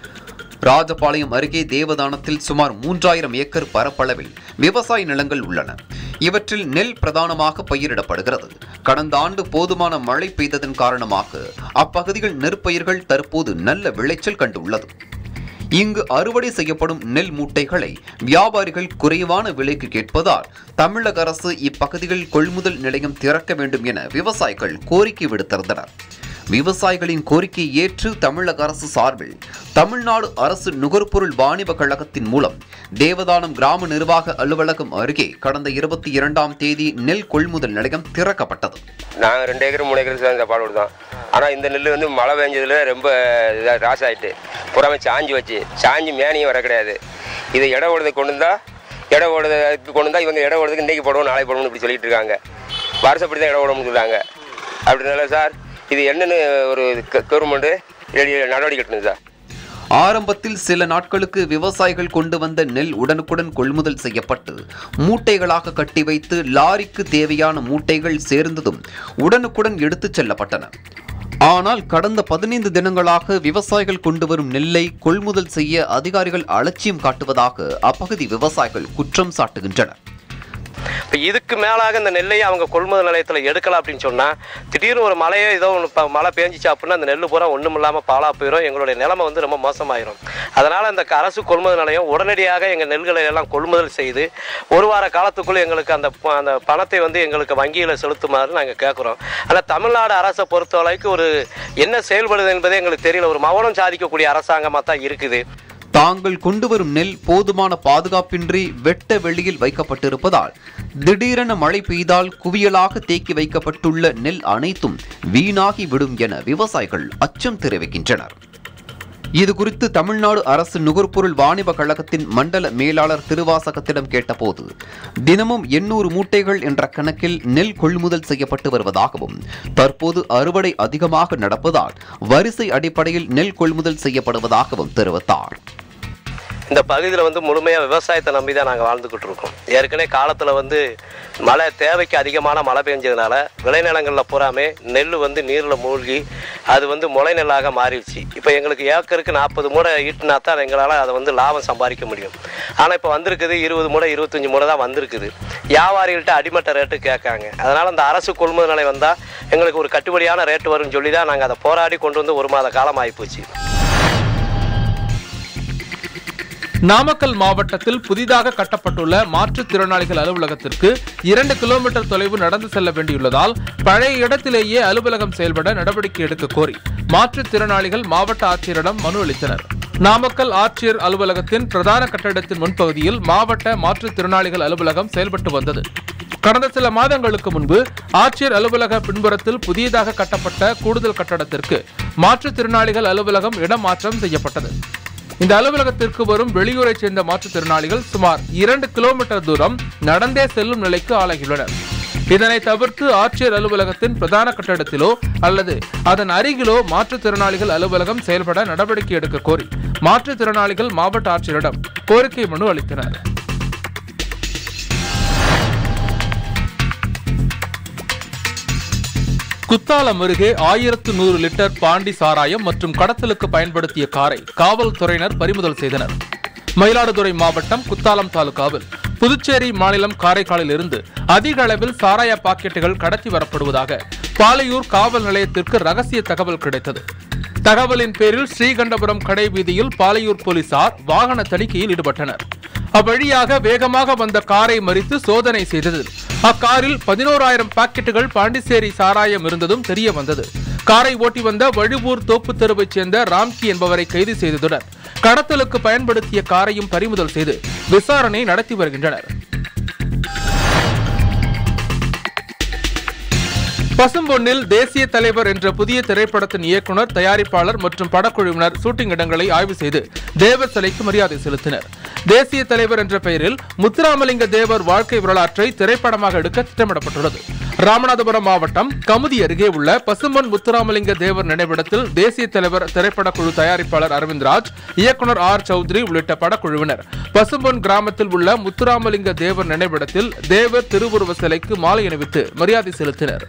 ராஜபாளையம் அருகே தேவதானத்தில் சுமார் மூன்றாயிரம் ஏக்கர் பரப்பளவில் விவசாய நிலங்கள் உள்ளன. இவற்றில் நெல் பிரதானமாக பயிரிடப்படுகிறது. கடந்த ஆண்டு போதுமான மழை பெய்ததன் காரணமாக அப்பகுதிகள் நெற்பயிர்கள் தற்போது நல்ல விளைச்சல் கண்டுள்ளது. இங்கு அறுவடை செய்யப்படும் நெல் மூட்டைகளை வியாபாரிகள் குறைவான விலைக்கு கேட்பதால் தமிழக அரசு இப்பகுதிகள் கொள்முதல் நிலையம் திறக்க வேண்டும் என விவசாயிகள் கோரிக்கை விடுத்திருந்தனர். விவசாயிகளின் கோரிக்கையை ஏற்று தமிழக அரசு சார்பில் தமிழ்நாடு அரசு நுகர்பொருள் வாணிப கழகத்தின் மூலம் தேவதானம் கிராம நிர்வாக அலுவலகம் அருகே கடந்த இருபத்தி இரண்டாம் தேதி நெல் கொள்முதல் நிலையம் திறக்கப்பட்டது. நாங்கள் ரெண்டு ஏக்கர் மூணு ஏக்கர் சேர்ந்த பாடு தான். ஆனால் இந்த நெல் வந்து மழை பெஞ்சதுல ரொம்ப இதாக ராசு ஆகிட்டு புறாமல் சாஞ்சி வச்சு சாஞ்சி மேனியும் வர கிடையாது. இதை இடம் ஓடுறதுக்கு கொண்டு வந்தால் இடம் ஓடுறதுக்கு கொண்டு வந்தால் இவங்க இடம் ஓடுறதுக்கு இன்றைக்கி போடுவோம் நாளைக்கு போடணும்னு இப்படி சொல்லிட்டு இருக்காங்க. வருஷப்படி தான் இடம் ஓடணும்னு சொல்கிறாங்க. அப்படினால சார் இது என்னன்னு ஒரு கவர்மெண்ட் நடவடிக்கை எடுக்கணும் சார். ஆரம்பத்தில் சில நாட்களுக்கு விவசாயிகள் கொண்டு வந்த நெல் உடனுக்குடன் கொள்முதல் செய்யப்பட்டு மூட்டைகளாக கட்டி வைத்து லாரிக்கு தேவையான மூட்டைகள் சேர்ந்ததும் உடனுக்குடன் எடுத்துச் செல்லப்பட்டன. ஆனால் கடந்த பதினைந்து தினங்களாக விவசாயிகள் கொண்டு வரும் நெல்லை கொள்முதல் செய்ய அதிகாரிகள் அலட்சியம் காட்டுவதாக அப்பகுதி விவசாயிகள் குற்றம் சாட்டுகின்றனர். இப்போ இதுக்கு மேலாக இந்த நெல்லையை அவங்க கொள்முதல் நிலையத்தில் எடுக்கலாம் அப்படின்னு சொன்னால் திடீர்னு ஒரு மழையோ ஏதோ ஒன்று இப்போ மழை பேஞ்சிச்சு அப்படின்னா அந்த நெல் பூரா ஒன்றும் இல்லாமல் பாலாக போயிடும். எங்களுடைய நிலைமை வந்து ரொம்ப மோசமாயிரும். அதனால் இந்த அரசு கொள்முதல் நிலையம் உடனடியாக எங்கள் நெல்களை எல்லாம் கொள்முதல் செய்து ஒரு வார காலத்துக்குள்ளே எங்களுக்கு அந்த அந்த பணத்தை வந்து எங்களுக்கு வங்கியில் செலுத்துமாறு நாங்கள் கேட்குறோம். ஆனால் தமிழ்நாடு அரசை பொறுத்தவரைக்கும் ஒரு என்ன செயல்படுது என்பதே எங்களுக்கு தெரியல. ஒரு மௌனம் சாதிக்கக்கூடிய அரசாங்கமாக தான் இருக்குது. தாங்கள் கொண்டு வரும் நெல் போதுமான பாதுகாப்பின்றி வெட்ட வெளியில் வைக்கப்பட்டிருப்பதால் திடீரென மழை பெய்தால் குவியலாக தேக்கி வைக்கப்பட்டுள்ள நெல் அனைத்தும் வீணாகி விடும் என விவசாயிகள் அச்சம் தெரிவிக்கின்றனர். இதுகுறித்து தமிழ்நாடு அரசு நுகர்பொருள் வாணிப கழகத்தின் மண்டல மேலாளர் திருவாசகத்திடம் கேட்டபோது தினமும் எண்ணூறு மூட்டைகள் என்ற கணக்கில் நெல் கொள்முதல் செய்யப்பட்டு வருவதாகவும் தற்போது அறுவடை அதிகமாக நடப்பதால் வரிசை அடிப்படையில் நெல் கொள்முதல் செய்யப்படுவதாகவும் தெரிவித்தார். இந்த பகுதியில் வந்து முழுமையாக விவசாயத்தை நம்பி தான் நாங்கள் வாழ்ந்துக்கிட்டு இருக்கோம். ஏற்கனவே காலத்தில் வந்து மழை தேவைக்கு அதிகமான மழை பெஞ்சதுனால விளைநிலங்களில் பூராமே நெல் வந்து நீரில் மூழ்கி அது வந்து முளை நெல்லாக மாறிடுச்சு. இப்போ எங்களுக்கு ஏக்கருக்கு நாற்பது மூடை ஈட்டினா தான் எங்களால் அதை வந்து லாபம் சம்பாதிக்க முடியும். ஆனால் இப்போ வந்திருக்குது இருபது மூடை இருபத்தஞ்சி மூடை தான் வந்திருக்குது. வியாபாரிகள்கிட்ட அடிமட்ட ரேட்டு கேட்காங்க. அதனால் அந்த அரசு கொள்முதல் நிலை வந்தால் எங்களுக்கு ஒரு கட்டுப்படியான ரேட்டு வரும்னு சொல்லி தான் நாங்கள் அதை போராடி கொண்டு வந்து ஒரு மாத காலம் ஆகிப்போச்சு. நாமக்கல் மாவட்டத்தில் புதிதாக கட்டப்பட்டுள்ள மாற்றுத்திறனாளிகள் அலுவலகத்திற்கு இரண்டு கிலோமீட்டர் தொலைவு நடந்து செல்ல வேண்டியுள்ளதால் பழைய இடத்திலேயே அலுவலகம் செயல்பட நடவடிக்கை எடுக்க கோரி மாற்றுத்திறனாளிகள் மாவட்ட ஆட்சியரிடம் மனு அளித்தனர். நாமக்கல் ஆட்சியர் அலுவலகத்தின் பிரதான கட்டடத்தின் முன்பகுதியில் மாவட்ட மாற்றுத்திறனாளிகள் அலுவலகம் செயல்பட்டு வந்தது. கடந்த சில மாதங்களுக்கு முன்பு ஆட்சியர் அலுவலக பின்புறத்தில் புதியதாக கட்டப்பட்ட கூடுதல் கட்டடத்திற்கு மாற்றுத்திறனாளிகள் அலுவலகம் இடமாற்றம் செய்யப்பட்டது. இந்த அலுவலகத்திற்கு வரும் வெளியூரைச் சேர்ந்த மாற்றுத்திறனாளிகள் சுமார் இரண்டு கிலோமீட்டர் தூரம் நடந்தே செல்லும் நிலைக்கு ஆளாகியுள்ளனர். இதனை தவிர்த்து ஆட்சியர் அலுவலகத்தின் பிரதான கட்டடத்திலோ அல்லது அதன் அருகிலோ மாற்றுத்திறனாளிகள் அலுவலகம் செயல்பட நடவடிக்கை எடுக்க கோரி மாற்றுத்திறனாளிகள் மாவட்ட ஆட்சியரிடம் கோரிக்கை மனு அளித்தனர். குத்தாலம் அருகே ஆயிரத்து நூறு லிட்டர் பாண்டி சாராயம் மற்றும் கடத்தலுக்கு பயன்படுத்திய காரை காவல்துறையினர் பறிமுதல் செய்தனர். மயிலாடுதுறை மாவட்டம் குத்தாலம் தாலுகாவில் புதுச்சேரி மாநிலம் காரைக்காலில் இருந்து அதிக அளவில் சாராய பாக்கெட்டுகள் கடத்தி வரப்படுவதாக பாலையூர் காவல் நிலையத்திற்கு ரகசிய தகவல் கிடைத்தது. தகவலின் பேரில் ஸ்ரீகண்டபுரம் கடை வீதியில் பாலையூர் போலீசார் வாகன தணிக்கையில் ஈடுபட்டனர். அவ்வழியாக வேகமாக வந்த காரை மறித்து சோதனை செய்ததில் அக்காரில் பதினோராயிரம் பாக்கெட்டுகள் பாண்டிச்சேரி சாராயம் இருந்ததும் தெரிய வந்தது. காரை ஓட்டி வந்த வழுவூர் தோப்பு தெருவைச் சேர்ந்த ராம்கி என்பவரை கைது செய்ததுடன் கடத்தலுக்கு பயன்படுத்திய காரையும் பறிமுதல் செய்து விசாரணை நடத்தி வருகின்றனர். பசும்பொன்னில் தேசிய தலைவர் என்ற புதிய திரைப்படத்தின் இயக்குனர், தயாரிப்பாளர் மற்றும் படக்குழுவினர் ஷூட்டிங் இடங்களை ஆய்வு செய்து தேவர் சிலைக்கு மரியாதை செலுத்தினர். தேசிய தலைவர் என்ற பெயரில் முத்துராமலிங்க தேவர் வாழ்க்கை வரலாற்றை திரைப்படமாக எடுக்க திட்டமிடப்பட்டுள்ளது. ராமநாதபுரம் மாவட்டம் கமுதி அருகே உள்ள பசும்பொன் முத்துராமலிங்க தேவர் நினைவிடத்தில் தேசிய தலைவர் திரைப்படக்குழு தயாரிப்பாளர் அரவிந்த்ராஜ், இயக்குனர் ஆர் சௌத்ரி உள்ளிட்ட படக்குழுவினர் பசும்பொன் கிராமத்தில் உள்ள முத்துராமலிங்க தேவர் நினைவிடத்தில் தேவர் திருவுருவ சிலைக்கு மாலை அணிவித்து மரியாதை செலுத்தினர்.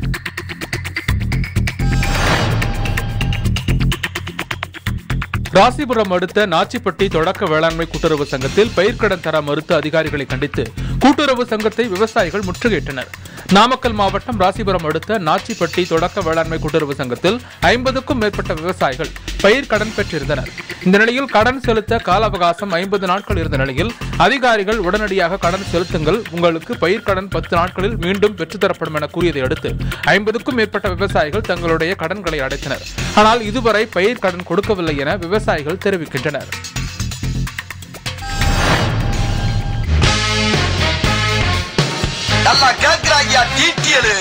ராசிபுரம் அடுத்த நாச்சிப்பட்டி தொடக்க வேளாண்மை கூட்டுறவு சங்கத்தில் பயிர்க்கடன் தர மறுத்த அதிகாரிகளை கண்டித்து கூட்டுறவு சங்கத்தை விவசாயிகள் முற்றுகையிட்டனர். நாமக்கல் மாவட்டம் ராசிபுரம் அடுத்த நாச்சிப்பட்டி தொடக்க வேளாண்மை கூட்டுறவு சங்கத்தில் ஐம்பதுக்கும் மேற்பட்ட விவசாயிகள் பயிர்க்கடன் பெற்றிருந்தனர். இந்த நிலையில் கடன் செலுத்த கால அவகாசம் ஐம்பது நாட்கள் இருந்த நிலையில் அதிகாரிகள் உடனடியாக கடன் செலுத்துங்கள், உங்களுக்கு பயிர்க்கடன் பத்து நாட்களில் மீண்டும் பெற்றுத்தரப்படும் என கூறியதை அடுத்து ஐம்பதுக்கும் மேற்பட்ட விவசாயிகள் தங்களுடைய கடன்களை அடைத்தனர். ஆனால் இதுவரை பயிர்க்கடன் கொடுக்கவில்லை என விவசாயிகள் தெரிவிக்கின்றனர். நல்லா கேக்குறாங்க டீட்டியலு.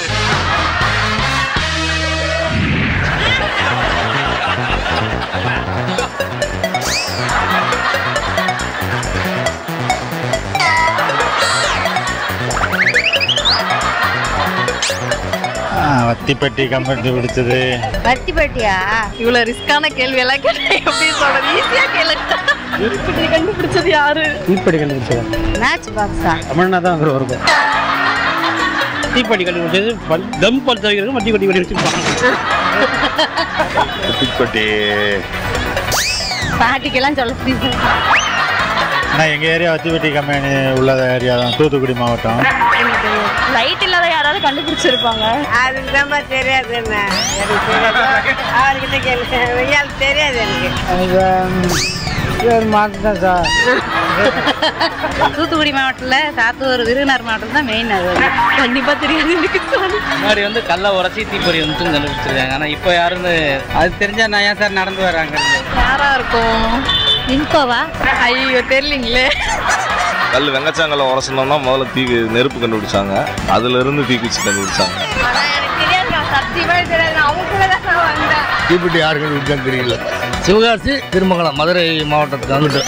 வத்திப்பட்டி கம்பெனி பிடிச்சது. வத்திப்பட்டியா? இவ்வளவு ரிஸ்கான கேள்வி எல்லாம் கேட்டா எப்படி சொல்றது? ஈஸியா கேளுங்க. வத்திப்பட்டி கண்டுபிடிச்சது யாரு? வத்திப்பட்டி கண்டுபிடிச்சது மேட்ச் பாக்ஸா? தமிழ்நாடு தான் வரும். வத்திப்பட்டி கண்டுபிடிச்சது தம் பல் தவிர வத்திப்பட்டி கட்டி வச்சிருப்பாங்க. வத்திப்பட்டி பாட்டிக்கெல்லாம் சொல்ல. ஆனால் எங்கள் ஏரியா வத்திப்பட்டி கம்பெனி உள்ள ஏரியா தான், தூத்துக்குடி மாவட்டம். லைட் இல்லாத யாராவது கண்டுபிடிச்சிருப்பாங்க. அதுக்கு தான் தெரியாது. என்ன அவர்கிட்ட கேள்வி தெரியாது எனக்கு. மாவட்டம் சார், தூத்துக்குடி மாவட்டத்தில் சாத்தூர் விருதுநகர் மாவட்டம் தான் மெயின். அது கண்டிப்பாக தெரியாது எனக்கு. முன்னாடி வந்து கல்லை உரசி தீப்பொறி வந்து கண்டுபிடிச்சிருக்காங்க. ஆனால் இப்போ யாருன்னு அது தெரிஞ்சா நான் ஏன் சார் நடந்து வராங்க? யாரா இருக்கும்? இன்கோவா? ஐயோ தெரியலீங்களே. கல் வெங்கச்சாங்கல்ல உரசனோம்னா முதல்ல தீ நெருப்பு கண்டுபிடிச்சாங்க, அதுல இருந்து தீக்குச்சி கண்டுபிடிச்சாங்க. தீப்பெட்டி யாரு கண்டுபிடிச்சான்னு தெரியல. சிவகாசி திருமங்கலம் மதுரை மாவட்டத்துக்கு வந்துட்டு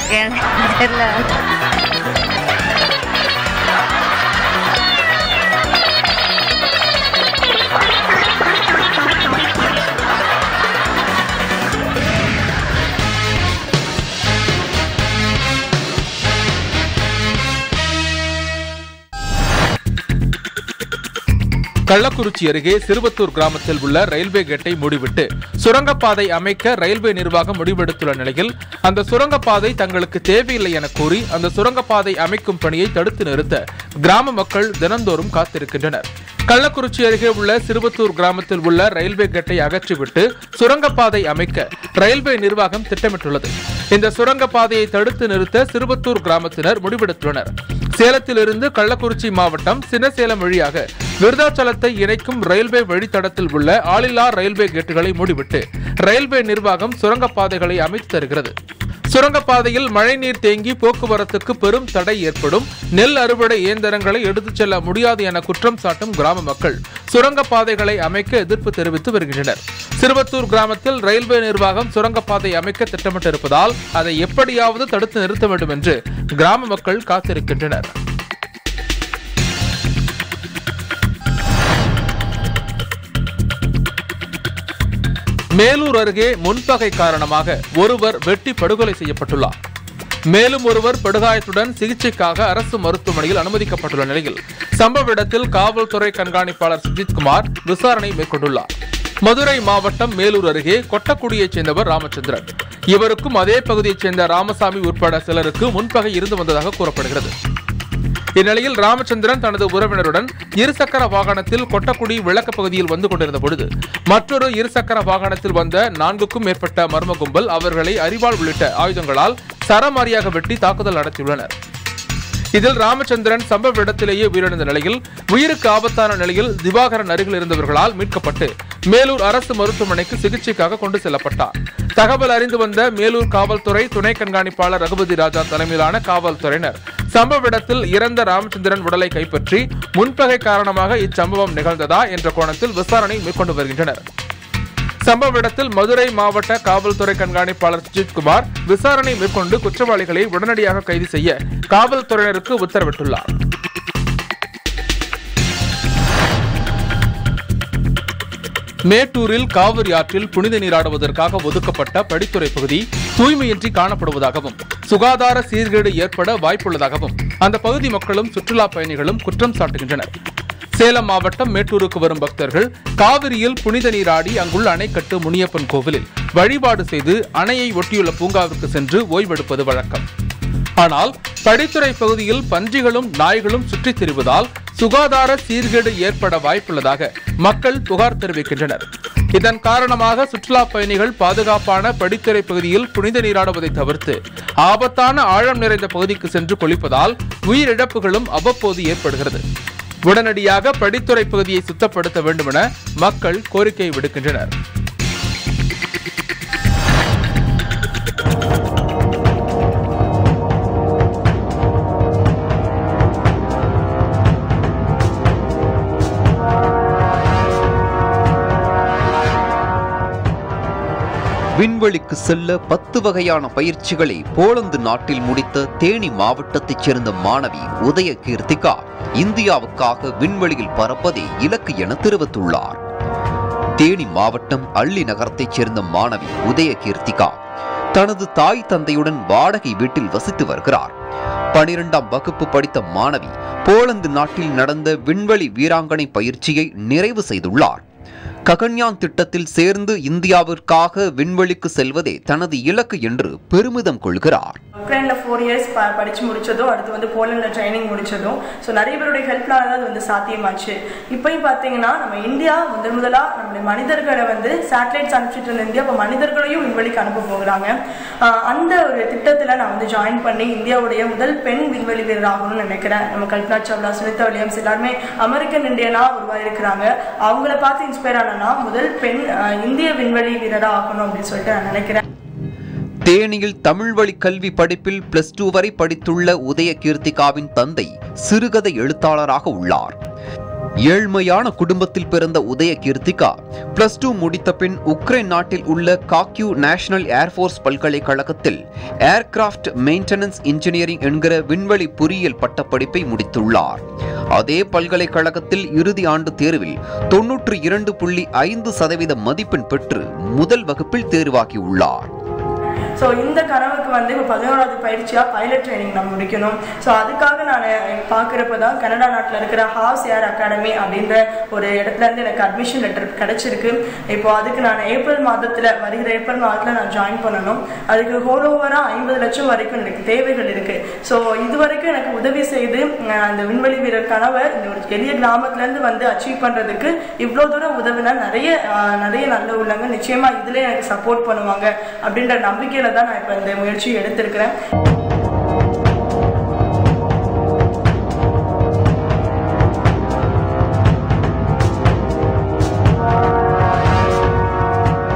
கள்ளக்குறிச்சி அருகே சிறுவத்தூர் கிராமத்தில் உள்ள ரயில்வே கேட்டை மூடிவிட்டு சுரங்கப்பாதை அமைக்க ரயில்வே நிர்வாகம் முடிவெடுத்துள்ள நிலையில் அந்த சுரங்கப்பாதை தங்களுக்கு தேவையில்லை என கூறி அந்த சுரங்கப்பாதை அமைக்கும் பணியை தடுத்து நிறுத்த கிராம மக்கள் தினந்தோறும் காத்திருக்கின்றனர். கள்ளக்குறிச்சி அருகே உள்ள சிறுவத்தூர் கிராமத்தில் உள்ள ரயில்வே கேட்டை அகற்றிவிட்டு சுரங்கப்பாதை அமைக்க ரயில்வே நிர்வாகம் திட்டமிட்டுள்ளது. இந்த சுரங்கப்பாதையை தடுத்து நிறுத்த சிறுவத்தூர் கிராமத்தினர் முடிவெடுத்துள்ளனர். சேலத்திலிருந்து கள்ளக்குறிச்சி மாவட்டம் சின்னசேலம் வழியாக விருதாச்சலத்தை இணைக்கும் ரயில்வே வழித்தடத்தில் உள்ள ஆளில்லா ரயில்வே கேட்டுகளை மூடிவிட்டு ரயில்வே நிர்வாகம் சுரங்கப்பாதைகளை அமைத்து தருகிறது. சுரங்கப்பாதையில் மழைநீர் தேங்கி போக்குவரத்துக்கு பெரும் தடை ஏற்படும், நெல் அறுவடை இயந்திரங்களை எடுத்துச் செல்ல முடியாது என குற்றம் சாட்டும் கிராம மக்கள் சுரங்கப்பாதைகளை அமைக்க எதிர்ப்பு தெரிவித்து வருகின்றனர். சிறுவத்தூர் கிராமத்தில் ரயில்வே நிர்வாகம் சுரங்கப்பாதை அமைக்க திட்டமிட்டிருப்பதால் அதை எப்படியாவது தடுத்து நிறுத்த வேண்டும் என்று கிராம மக்கள் காத்திருக்கின்றனர். மேலூர் அருகே முன்பகை காரணமாக ஒருவர் வெட்டி படுகொலை செய்யப்பட்டுள்ளார். மேலும் ஒருவர் படுகாயத்துடன் சிகிச்சைக்காக அரசு மருத்துவமனையில் அனுமதிக்கப்பட்டுள்ள நிலையில் சம்பவ இடத்தில் காவல்துறை கண்காணிப்பாளர் சுஜித்குமார் விசாரணை மேற்கொண்டுள்ளார். மதுரை மாவட்டம் மேலூர் அருகே கொட்டக்குடியைச் சேர்ந்தவர் ராமச்சந்திரன். இவருக்கும் அதே பகுதியைச் சேர்ந்த ராமசாமி உட்பட சிலருக்கு முன்பகை இருந்து வந்ததாக கூறப்படுகிறது. இந்நிலையில் ராமச்சந்திரன் தனது உறவினருடன் இருசக்கர வாகனத்தில் கொட்டக்குடி விளக்க பகுதியில் வந்து கொண்டிருந்த பொழுது மற்றொரு இருசக்கர வாகனத்தில் வந்த நான்குக்கும் மேற்பட்ட மர்ம கும்பல் அவர்களை அரிவாள் உள்ளிட்ட ஆயுதங்களால் சரமாரியாக வெட்டி தாக்குதல் நடத்தியுள்ளனர். இதில் ராமச்சந்திரன் சம்பவ இடத்திலேயே உயிரிழந்த நிலையில் உயிருக்கு ஆபத்தான நிலையில் திவாகரன் அருகில் இருந்தவர்களால் மீட்கப்பட்டு மேலூர் அரசு மருத்துவமனைக்கு சிகிச்சைக்காக கொண்டு செல்லப்பட்டார். தகவல் அறிந்து வந்த மேலூர் காவல்துறை துணை கண்காணிப்பாளர் ரகுபதி ராஜா தலைமையிலான காவல்துறையினர் சம்பவ இடத்தில் இறந்த ராமச்சந்திரன் உடலை கைப்பற்றி முன்பகை காரணமாக இச்சம்பவம் நிகழ்ந்ததா என்ற கோணத்தில் விசாரணை மேற்கொண்டு வருகின்றனர். சம்பவ இடத்தில் மதுரை மாவட்ட காவல்துறை கண்காணிப்பாளர் சுஜித்குமார் விசாரணை மேற்கொண்டு குற்றவாளிகளை உடனடியாக கைது செய்ய காவல்துறையினருக்கு உத்தரவிட்டுள்ளார். மேட்டூரில் காவிரி ஆற்றில் புனித நீராடுவதற்காக ஒதுக்கப்பட்ட படித்துறை பகுதி தூய்மையின்றி காணப்படுவதாகவும் சுகாதார சீர்கேடு ஏற்பட வாய்ப்புள்ளதாகவும் அந்த பகுதி மக்களும் சுற்றுலா பயணிகளும் குற்றம் சாட்டுகின்றனர். சேலம் மாவட்டம் மேட்டூருக்கு வரும் பக்தர்கள் காவிரியில் புனித நீராடி அங்குள்ள அணைக்கட்டு முனியப்பன் கோவிலில் வழிபாடு செய்து அணையை ஒட்டியுள்ள பூங்காவிற்கு சென்று ஓய்வெடுப்பது வழக்கம். ஆனால் படித்துறை பகுதியில் பன்றிகளும் நாய்களும் சுற்றித் திரிவதால் சுகாதார சீர்கேடு ஏற்பட வாய்ப்புள்ளதாக மக்கள் புகார் தெரிவிக்கின்றனர். இதன் காரணமாக சுற்றுலா பயணிகள் பாதுகாப்பான படித்துறை பகுதியில் புனித நீராடுவதை தவிர்த்து ஆபத்தான ஆழம் நிறைந்த பகுதிக்கு சென்று குளிப்பதால் உயிரிழப்புகளும் அவ்வப்போது ஏற்படுகிறது. உடனடியாக படித்துறை பகுதியை சுத்தப்படுத்த வேண்டும் என மக்கள் கோரிக்கை விடுக்கின்றனர். விண்வெளிக்கு செல்ல பத்து வகையான பயிற்சிகளை போலந்து நாட்டில் முடித்த தேனி மாவட்டத்தைச் சேர்ந்த மாணவி உதய கீர்த்திகா இந்தியாவுக்காக விண்வெளியில் பறப்பதே இலக்கு என தெரிவித்துள்ளார். தேனி மாவட்டம் அள்ளி நகரத்தைச் சேர்ந்த மாணவி உதய கீர்த்திகா தனது தாய் தந்தையுடன் வாடகை வீட்டில் வசித்து வருகிறார். பனிரெண்டாம் வகுப்பு படித்த மாணவி போலந்து நாட்டில் நடந்த விண்வெளி வீராங்கனை பயிற்சியை நிறைவு செய்துள்ளார். ககன்யான் திட்டத்தில் சேர்ந்து இந்தியாவிற்காக விண்வெளிக்கு செல்வதே தனது இலக்கு என்று பெருமிதம் கொள்கிறார். உக்ரைனில் ஃபோர் இயர்ஸ் ப படித்து முடித்ததும் அடுத்து வந்து போலண்டில் ட்ரைனிங் முடித்ததும் ஸோ நிறைய பேருடைய ஹெல்ப்னால தான் அது வந்து சாத்தியமாச்சு. இப்போயும் பார்த்தீங்கன்னா நம்ம இந்தியா முதல் முதலாக நம்மளுடைய மனிதர்களை வந்து சேட்டலைட்ஸ் அனுப்பிச்சிட்டு இருந்த இந்தியா இப்போ மனிதர்களையும் விண்வெளிக்கு அனுப்ப போகிறாங்க. அந்த ஒரு திட்டத்தில் நான் வந்து ஜாயின் பண்ணி இந்தியாவுடைய முதல் பெண் விண்வெளி வீரர் ஆகணும்னு நினைக்கிறேன். நம்ம கல்பனா சாவ்லா, சுனிதா வில்லியம்ஸ் எல்லாருமே அமெரிக்கன் இந்தியனாக உருவாயிருக்கிறாங்க. அவங்கள பார்த்து இன்ஸ்பயர் ஆனா முதல் பெண் இந்திய விண்வெளி வீரராக ஆகணும் அப்படின்னு சொல்லிட்டு நான் நினைக்கிறேன். தேனியில் தமிழ் வழி கல்வி படிப்பில் பிளஸ் டூ வரை படித்துள்ள உதய கீர்த்திகாவின் தந்தை சிறுகதை எழுத்தாளராக உள்ளார். ஏழ்மையான குடும்பத்தில் பிறந்த உதய கீர்த்திகா பிளஸ் டூ முடித்த பின் உக்ரைன் நாட்டில் உள்ள காக்யூ நேஷனல் ஏர்போர்ஸ் பல்கலைக்கழகத்தில் ஏர்கிராப்ட் மெயின்டெனன்ஸ் இன்ஜினியரிங் என்கிற விண்வெளி பொறியியல் பட்டப்படிப்பை முடித்துள்ளார். அதே பல்கலைக்கழகத்தில் இறுதி ஆண்டு தேர்வில் தொன்னூற்றி இரண்டு புள்ளி ஐந்து சதவீத மதிப்பெண் பெற்று முதல் வகுப்பில் தேர்வாகியுள்ளார். ஸோ இந்த கனவுக்கு வந்து இப்போ பதினோராவது பயிற்சியாக பைலட் ட்ரைனிங் நான் முடிக்கணும். ஸோ அதுக்காக நான் பார்க்குறப்ப தான் கனடா நாட்டில் இருக்கிற ஹாஸ் ஏர் அகாடமி அப்படின்ற ஒரு இடத்துலேருந்து எனக்கு அட்மிஷன் லெட்டர் கிடச்சிருக்கு. இப்போ அதுக்கு நான் ஏப்ரல் மாதத்தில் வருகிற ஏப்ரல் மாதத்தில் நான் ஜாயின் பண்ணணும். அதுக்கு ஹோல் ஓவராக ஐம்பது லட்சம் வரைக்கும் எனக்கு தேவைகள் இருக்குது. ஸோ இது வரைக்கும் எனக்கு உதவி செய்து அந்த விண்வெளி வீரர் கனவை இந்த ஒரு எளிய கிராமத்துலேருந்து வந்து அச்சீவ் பண்ணுறதுக்கு இவ்வளோ தூரம் உதவினா நிறைய நிறைய நல்ல உள்ளவங்க நிச்சயமாக இதில் எனக்கு சப்போர்ட் பண்ணுவாங்க அப்படின்ற நம்பிக்கையில் தான் நான் இப்போ இந்த முயற்சியை எடுத்திருக்கிறேன்.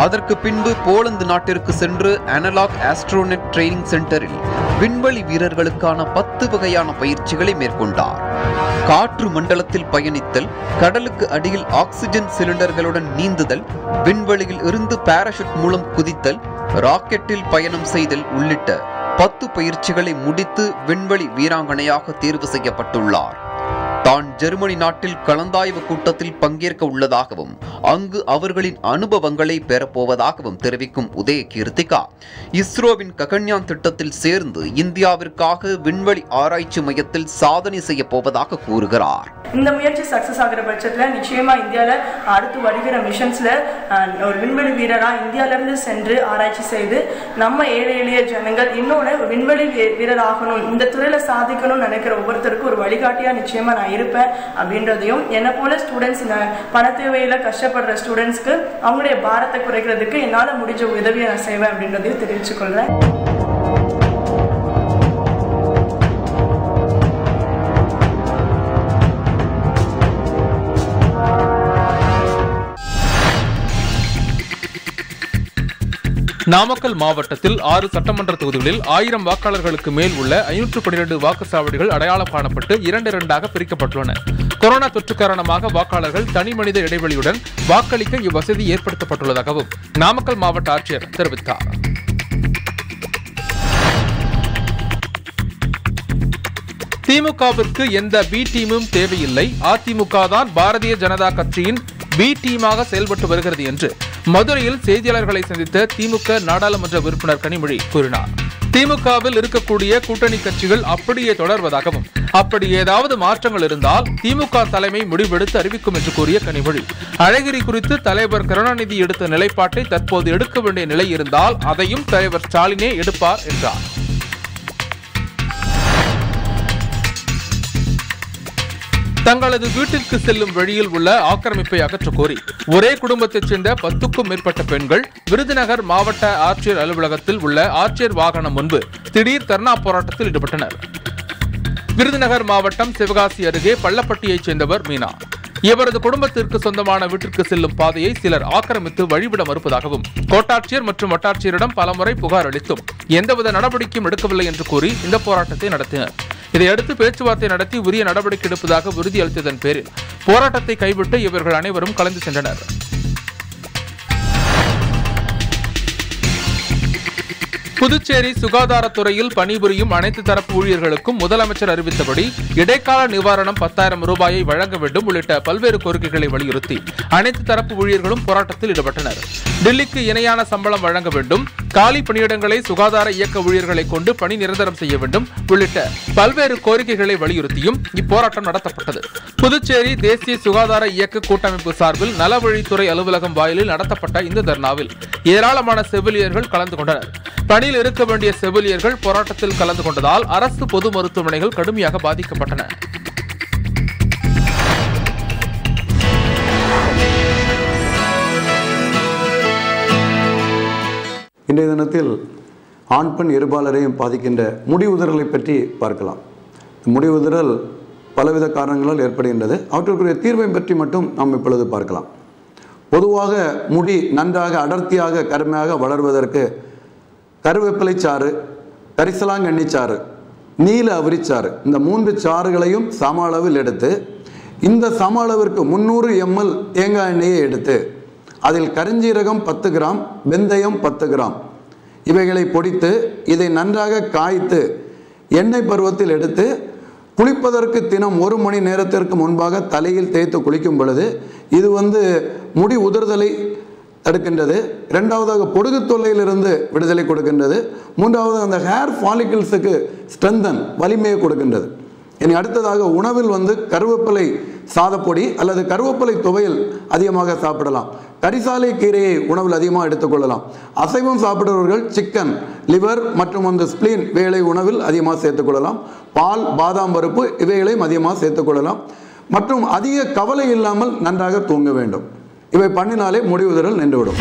அதற்கு பின்பு போலந்து நாட்டிற்கு சென்று அனலாக் ஆஸ்ட்ரோனெட் ட்ரைனிங் சென்டரில் விண்வெளி வீரர்களுக்கான பத்து வகையான பயிற்சிகளை மேற்கொண்டார். காற்று மண்டலத்தில் பயணித்தல், கடலுக்கு அடியில் ஆக்சிஜன் சிலிண்டர்களுடன் நீந்துதல், விண்வெளியில் இருந்து பாராசூட் மூலம் குதித்தல், ராக்கெட்டில் பயணம் செய்தல் உள்ளிட்ட பத்து பயிற்சிகளை முடித்து விண்வெளி வீராங்கனையாக தேர்வு செய்யப்பட்டுள்ளார். தான் ஜெர்மனி நாட்டில் கலந்தாய்வு கூட்டத்தில் பங்கேற்க உள்ளதாகவும் அங்கு அவர்களின் அனுபவங்களை பெறப்போவதாகவும் தெரிவிக்கும் உதய கீர்த்திகா இஸ்ரோவின் ககன்யான் திட்டத்தில் சேர்ந்து இந்தியாவிற்காக விண்வெளி ஆராய்ச்சி மையத்தில் சாதனை செய்ய போவதாக கூறுகிறார். இந்த முயற்சி சக்சஸ் ஆகிற பட்சத்தில் நிச்சயமா இந்தியாவில் அடுத்து வருகிற மிஷன்ஸ்ல ஒரு விண்வெளி வீரரா இந்தியால இருந்து சென்று ஆராய்ச்சி செய்து நம்ம ஏழை எளிய ஜனங்கள் இன்னொன்று விண்வெளி வீரர் ஆகணும், இந்த துறையில சாதிக்கணும்னு நினைக்கிற ஒவ்வொருத்தருக்கும் ஒரு வழிகாட்டியா நிச்சயமா நான் இருப்பேன் அப்படின்றதையும், என்ன போல ஸ்டூடெண்ட்ஸ் பண தேவையில கஷ்டப்படுற ஸ்டூடெண்ட்ஸ்க்கு அவங்களுடைய பாரத்தை குறைக்கிறதுக்கு என்னால முடிஞ்ச உதவியை நான் செய்வேன் அப்படின்றதையும் தெரிவித்துக் கொள்றேன். நாமக்கல் மாவட்டத்தில் ஆறு சட்டமன்ற தொகுதிகளில் ஆயிரம் வாக்காளர்களுக்கு மேல் உள்ள ஐநூற்று பன்னிரண்டு வாக்குச்சாவடிகள் அடையாளம் காணப்பட்டு இரண்டு இரண்டாக பிரிக்கப்பட்டுள்ளன. கொரோனா தொற்று காரணமாக வாக்காளர்கள் தனிமனித இடைவெளியுடன் வாக்களிக்க இவ்வசதி ஏற்படுத்தப்பட்டுள்ளதாகவும் நாமக்கல் மாவட்ட ஆட்சியர் தெரிவித்தார். திமுகவிற்கு எந்த பி டீமும் தேவையில்லை, அதிமுக தான் பாரதிய ஜனதா கட்சியின் பி டீமாக செயல்பட்டு வருகிறது என்று மதுரையில் செய்தியாளர்களை சந்தித்த திமுக நாடாளுமன்ற உறுப்பினர் கனிமொழி கூறினார். திமுகவில் இருக்கக்கூடிய கூட்டணி கட்சிகள் அப்படியே தொடர்வதாகவும் அப்படி ஏதாவது மாற்றங்கள் இருந்தால் திமுக தலைமை முடிவெடுத்து அறிவிக்கும் என்று கூறிய கனிமொழி, அழகிரி குறித்து தலைவர் கருணாநிதி எடுத்த நிலைப்பாட்டை தற்போது எடுக்க வேண்டிய நிலை இருந்தால் அதையும் தலைவர் ஸ்டாலினே எடுப்பார் என்றார். தங்களது வீட்டிற்கு செல்லும் வழியில் உள்ள ஆக்கிரமிப்பை அகற்றக் கோரி ஒரே குடும்பத்தைச் சேர்ந்த பத்துக்கும் மேற்பட்ட பெண்கள் விருதுநகர் மாவட்ட ஆட்சியர் அலுவலகத்தில் உள்ள ஆட்சியர் வாகனம் முன்பு திடீர் தர்ணா போராட்டத்தில் ஈடுபட்டனர். விருதுநகர் மாவட்டம் சிவகாசி அருகே பள்ளப்பட்டியைச் சேர்ந்தவர் மீனா. இவரது குடும்பத்திற்கு சொந்தமான வீட்டிற்கு செல்லும் பாதையை சிலர் ஆக்கிரமித்து வழிவிட மறுப்பதாகவும் கோட்டாட்சியர் மற்றும் வட்டாட்சியரிடம் பலமுறை புகார் அளித்தும் எந்தவித நடவடிக்கையும் எடுக்கவில்லை என்று கூறி இந்த போராட்டத்தை நடத்தினர். இதையடுத்து பேச்சுவார்த்தை நடத்தி உரிய நடவடிக்கை எடுப்பதாக உறுதியளித்ததன் பேரில் போராட்டத்தை கைவிட்டு இவர்கள் அனைவரும் கலந்து சென்றனர். புதுச்சேரி சுகாதாரத்துறையில் பணிபுரியும் அனைத்து தரப்பு ஊழியர்களுக்கும் முதலமைச்சர் அறிவித்தபடி இடைக்கால நிவாரணம் பத்தாயிரம் ரூபாயை வழங்க வேண்டும் உள்ளிட்ட பல்வேறு கோரிக்கைகளை வலியுறுத்தி அனைத்து தரப்பு ஊழியர்களும் போராட்டத்தில் ஈடுபட்டனர். டெல்லிக்கு இணையான சம்பளம் வழங்க வேண்டும், காலி பணியிடங்களை சுகாதார இயக்க ஊழியர்களை கொண்டு பணி நிரந்தரம் செய்ய வேண்டும் உள்ளிட்ட பல்வேறு கோரிக்கைகளை வலியுறுத்தியும் இப்போராட்டம் நடத்தப்பட்டது. புதுச்சேரி தேசிய சுகாதார இயக்க கூட்டமைப்பு சார்பில் நலவழித்துறை அலுவலகம் வாயிலில் நடத்தப்பட்ட இந்த தர்ணாவில் ஏராளமான செவிலியர்கள் கலந்து கொண்டனர். பணியில் இருக்க வேண்டிய செவிலியர்கள் போராட்டத்தில் கலந்து கொண்டதால் அரசு பொது மருத்துவமனைகள் கடுமையாக பாதிக்கப்பட்டன. இன்றைய தினத்தில் ஆண் பெண் இருபாலரையும் பாதிக்கின்ற முடி உதிரலை பற்றி பார்க்கலாம். முடி உதிரல் பலவித காரணங்களால் ஏற்படுகின்றது. அவற்றுக்குரிய தீர்வை பற்றி மட்டும் நாம் இப்பொழுது பார்க்கலாம். பொதுவாக முடி நன்றாக அடர்த்தியாக கருமையாக வளர்வதற்கு கருவேப்பிலை சாறு, கரிசலாங்கண்ணி சாறு, நீல அவிரிச்சாறு, இந்த மூன்று சாறுகளையும் சம அளவில் எடுத்து இந்த சம அளவிற்கு முந்நூறு எம்எல் தேங்காய் எண்ணெயை எடுத்து அதில் கருஞ்சீரகம் பத்து கிராம், வெந்தயம் பத்து கிராம் இவைகளை பொடித்து இதை நன்றாக காய்த்து எண்ணெய் பருவத்தில் எடுத்து குளிப்பதற்கு தினம் ஒரு மணி நேரத்திற்கு முன்பாக தலையில் தேய்த்து குளிக்கும் பொழுது இது வந்து முடி உதிர்தலை தடுக்கின்றது. இரண்டாவதாக பொடுகு தொல்லையிலிருந்து விடுதலை கொடுக்கின்றது. மூன்றாவது அந்த ஹேர் ஃபாலிக்கிள்ஸுக்கு ஸ்ட்ரென்தன் வலிமையை கொடுக்கின்றது. இனி அடுத்ததாக உணவில் வந்து கருவேப்பிலை சாதப்பொடி அல்லது கருவேப்பிலை துவையல் அதிகமாக சாப்பிடலாம். கரிசாலை கீரையை உணவில் அதிகமாக எடுத்துக்கொள்ளலாம். அசைவம் சாப்பிடுபவர்கள் சிக்கன், லிவர் மற்றும் அந்த ஸ்பிளீன் இவைகளை உணவில் அதிகமாக சேர்த்துக்கொள்ளலாம். பால், பாதாம் பருப்பு இவைகளையும் அதிகமாக சேர்த்துக்கொள்ளலாம். மற்றும் அதிக கவலை இல்லாமல் நன்றாக தூங்க வேண்டும். இவை பண்ணினாலே முடி உதிரல் நின்றுவிடும்.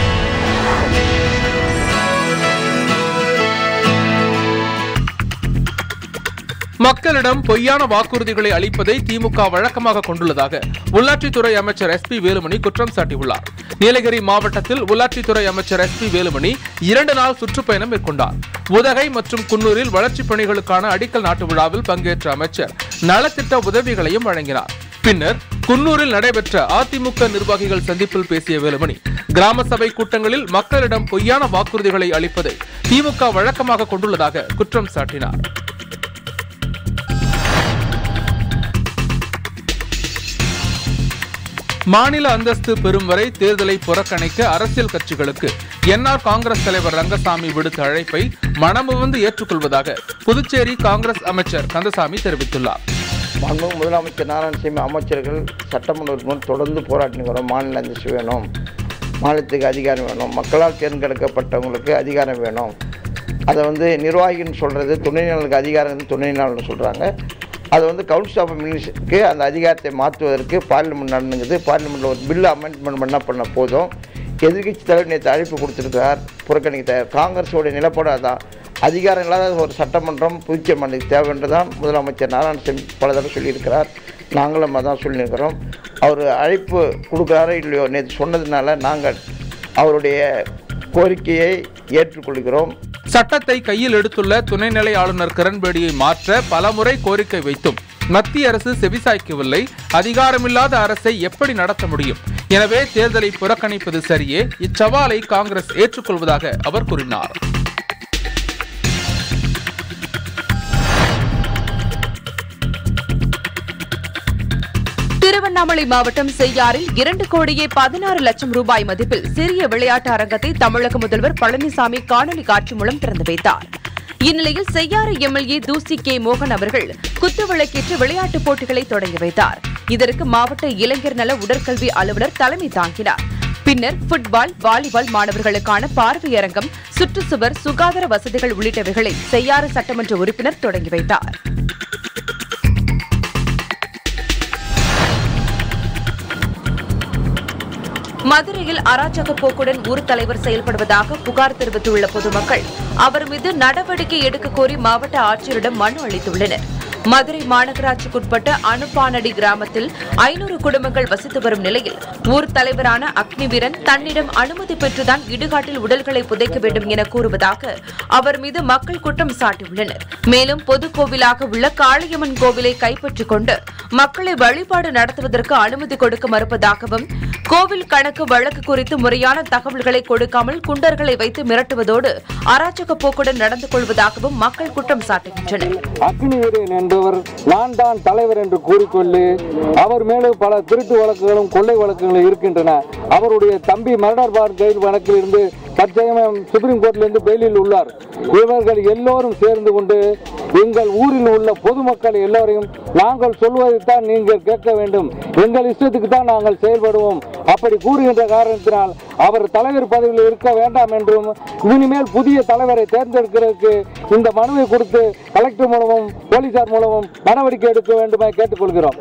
மக்களிடம் பொய்யான வாக்குறுதிகளை அளிப்பதை திமுக வழக்கமாக கொண்டுள்ளதாக உள்ளாட்சித்துறை அமைச்சர் எஸ் பி வேலுமணி குற்றம் சாட்டியுள்ளார். நீலகிரி மாவட்டத்தில் உள்ளாட்சித்துறை அமைச்சர் எஸ் பி வேலுமணி இரண்டு நாள் சுற்றுப்பயணம் மேற்கொண்டார். உதகை மற்றும் குன்னூரில் வளர்ச்சிப் பணிகளுக்கான அடிக்கல் நாட்டு விழாவில் பங்கேற்ற அமைச்சர் நலத்திட்ட உதவிகளையும் வழங்கினார். பின்னர் குன்னூரில் நடைபெற்ற அதிமுக நிர்வாகிகள் சந்திப்பில் பேசிய வேலுமணி, கிராம சபை கூட்டங்களில் மக்களிடம் பொய்யான வாக்குறுதிகளை அளிப்பதை திமுக வழக்கமாக கொண்டுள்ளதாக குற்றம் சாட்டினார். மாநில அந்தஸ்து பெறும் வரை தேர்தலை புறக்கணிக்க அரசியல் கட்சிகளுக்கு என்ஆர் காங்கிரஸ் தலைவர் ரங்கசாமி விடுத்த அழைப்பை மனமுவந்து ஏற்றுக்கொள்வதாக புதுச்சேரி காங்கிரஸ் அமைச்சர் கந்தசாமி தெரிவித்துள்ளார். மாண்பு முதலமைச்சர் நாராயணசாமி அமைச்சர்கள் சட்டமன்ற தொடர்ந்து போராட்டினுக்கிறோம். மாநில அந்தஸ்து வேணும், மாநிலத்துக்கு அதிகாரம் வேணும், மக்களால் தேர்ந்தெடுக்கப்பட்டவங்களுக்கு அதிகாரம் வேணும். அதை வந்து நிர்வாகின்னு சொல்கிறது துணைநிலைக்கு அதிகாரம் துணைநிலைன்னு சொல்கிறாங்க. அது வந்து கவுன்சில் ஆஃப் மினிஸ்டருக்கு அந்த அதிகாரத்தை மாற்றுவதற்கு பார்லிமெண்ட் நடந்துங்குது. பார்லிமெண்ட்டில் ஒரு பில்லு அமெண்ட்மெண்ட் பண்ண பண்ண போதும். எதிர்கட்சி தலைவர் நேற்று அழைப்பு கொடுத்துருக்கார், புறக்கணிக்க தயார். காங்கிரஸோடைய நிலப்பாடு அதான், அதிகாரம் இல்லாத ஒரு சட்டமன்றம் புதுச்சேரி மாநிலத்துக்கு தேவைன்றதான் முதலமைச்சர் நாராயணசாமி பல தடவை சொல்லியிருக்கிறார். நாங்களும் அதான் சொல்லியிருக்கிறோம். அவர் அழைப்பு கொடுக்குறாரோ இல்லையோ நேற்று சொன்னதுனால நாங்கள் அவருடைய கோரிக்கையை ஏற்றுக்கொள்கிறோம். சட்டத்தை கையில் எடுத்துள்ள துணைநிலை ஆளுநர் கிரண்பேடியை மாற்ற பலமுறை கோரிக்கை வைத்தும் மத்திய அரசு செவிசாய்க்கவில்லை. அதிகாரமில்லாத அரசை எப்படி நடத்த முடியும்? எனவே தேர்தலை புறக்கணிப்பது சரியே. இச்சவாலை காங்கிரஸ் ஏற்றுக்கொள்வதாக அவர் கூறினார். திருவண்ணாமலை மாவட்டம் செய்யாறில் இரண்டு கோடியே பதினாறு லட்சம் ரூபாய் மதிப்பில் சிறிய விளையாட்டு அரங்கத்தை தமிழக முதல்வர் பழனிசாமி காணொலி காட்சி மூலம் திறந்து வைத்தார். இந்நிலையில் செய்யாறு எம்எல்ஏ தூசி கே மோகன் அவர்கள் குத்துவிளக்கேற்று விளையாட்டுப் போட்டிகளை தொடங்கி வைத்தார். இதற்கு மாவட்ட இளைஞர் நல உடற்கல்வி அலுவலர் தலைமை தாங்கினார். பின்னர் புட்பால், வாலிபால் மாணவர்களுக்கான பார்வையரங்கம், சுற்றுச்சுவர், சுகாதார வசதிகள் உள்ளிட்டவைகளை செய்யாறு சட்டமன்ற உறுப்பினர் தொடங்கி வைத்தார். மதுரையில் அராஜக போக்குடன் ஊர் தலைவர் செயல்படுவதாக புகார் தெரிவித்துள்ள பொதுமக்கள் அவர் மீது நடவடிக்கை எடுக்க கோரி மாவட்ட ஆட்சியரிடம் மனு அளித்துள்ளனர். மதுரை மாநகராட்சிக்குட்பட்ட அனுப்பானடி கிராமத்தில் ஐநூறு குடும்பங்கள் வசித்து வரும் நிலையில் ஊர் தலைவரான அக்னிவீரன் தன்னிடம் அனுமதி பெற்றுதான் இடுகாட்டில் உடல்களை புதைக்க வேண்டும் என கூறுவதாக அவர் மீது மக்கள் குற்றம் சாட்டியுள்ளனர். மேலும் பொது கோவிலாக உள்ள காளியம்மன் கோவிலை கைப்பற்றிக் கொண்டு மக்களை வழிபாடு நடத்துவதற்கு அனுமதி கொடுக்க மறுப்பதாகவும், கோவில் கணக்கு வழக்கு குறித்து முறையான தகவல்களை கொடுக்காமல் குண்டர்களை வைத்து மிரட்டுவதோடு அராஜக போக்குடன் நடந்து கொள்வதாகவும் மக்கள் குற்றம் சாட்டுகின்றனர். அக்னிவீரன் என்பவர் நான் தான் தலைவர் என்று கூறிக்கொண்டு அவர் மேலும் பல திருட்டு வழக்குகளும் கொள்ளை வழக்குகளும் இருக்கின்றன. அவருடைய தம்பி மர்டர் பார் ஜெயில் வழக்கில் இருந்து தற்சமயம் சுப்ரீம் கோர்ட்டிலிருந்து பெயிலில் உள்ளார். இவர்கள் எல்லோரும் சேர்ந்து கொண்டு எங்கள் ஊரில் உள்ள பொதுமக்கள் எல்லோரையும் நாங்கள் சொல்வதைத்தான் நீங்கள் கேட்க வேண்டும், எங்கள் இஷ்டத்துக்கு தான் நாங்கள் செயல்படுவோம் அப்படி கூறுகின்ற காரணத்தினால் அவர் தலைவர் பதவியில் இருக்க வேண்டாம் என்றும் இனிமேல் புதிய தலைவரை தேர்ந்தெடுக்கிறதுக்கு இந்த மனுவை கொடுத்து கலெக்டர் மூலமும் போலீசார் மூலமும் நடவடிக்கை எடுக்க வேண்டுமா கேட்டுக்கொள்கிறோம்.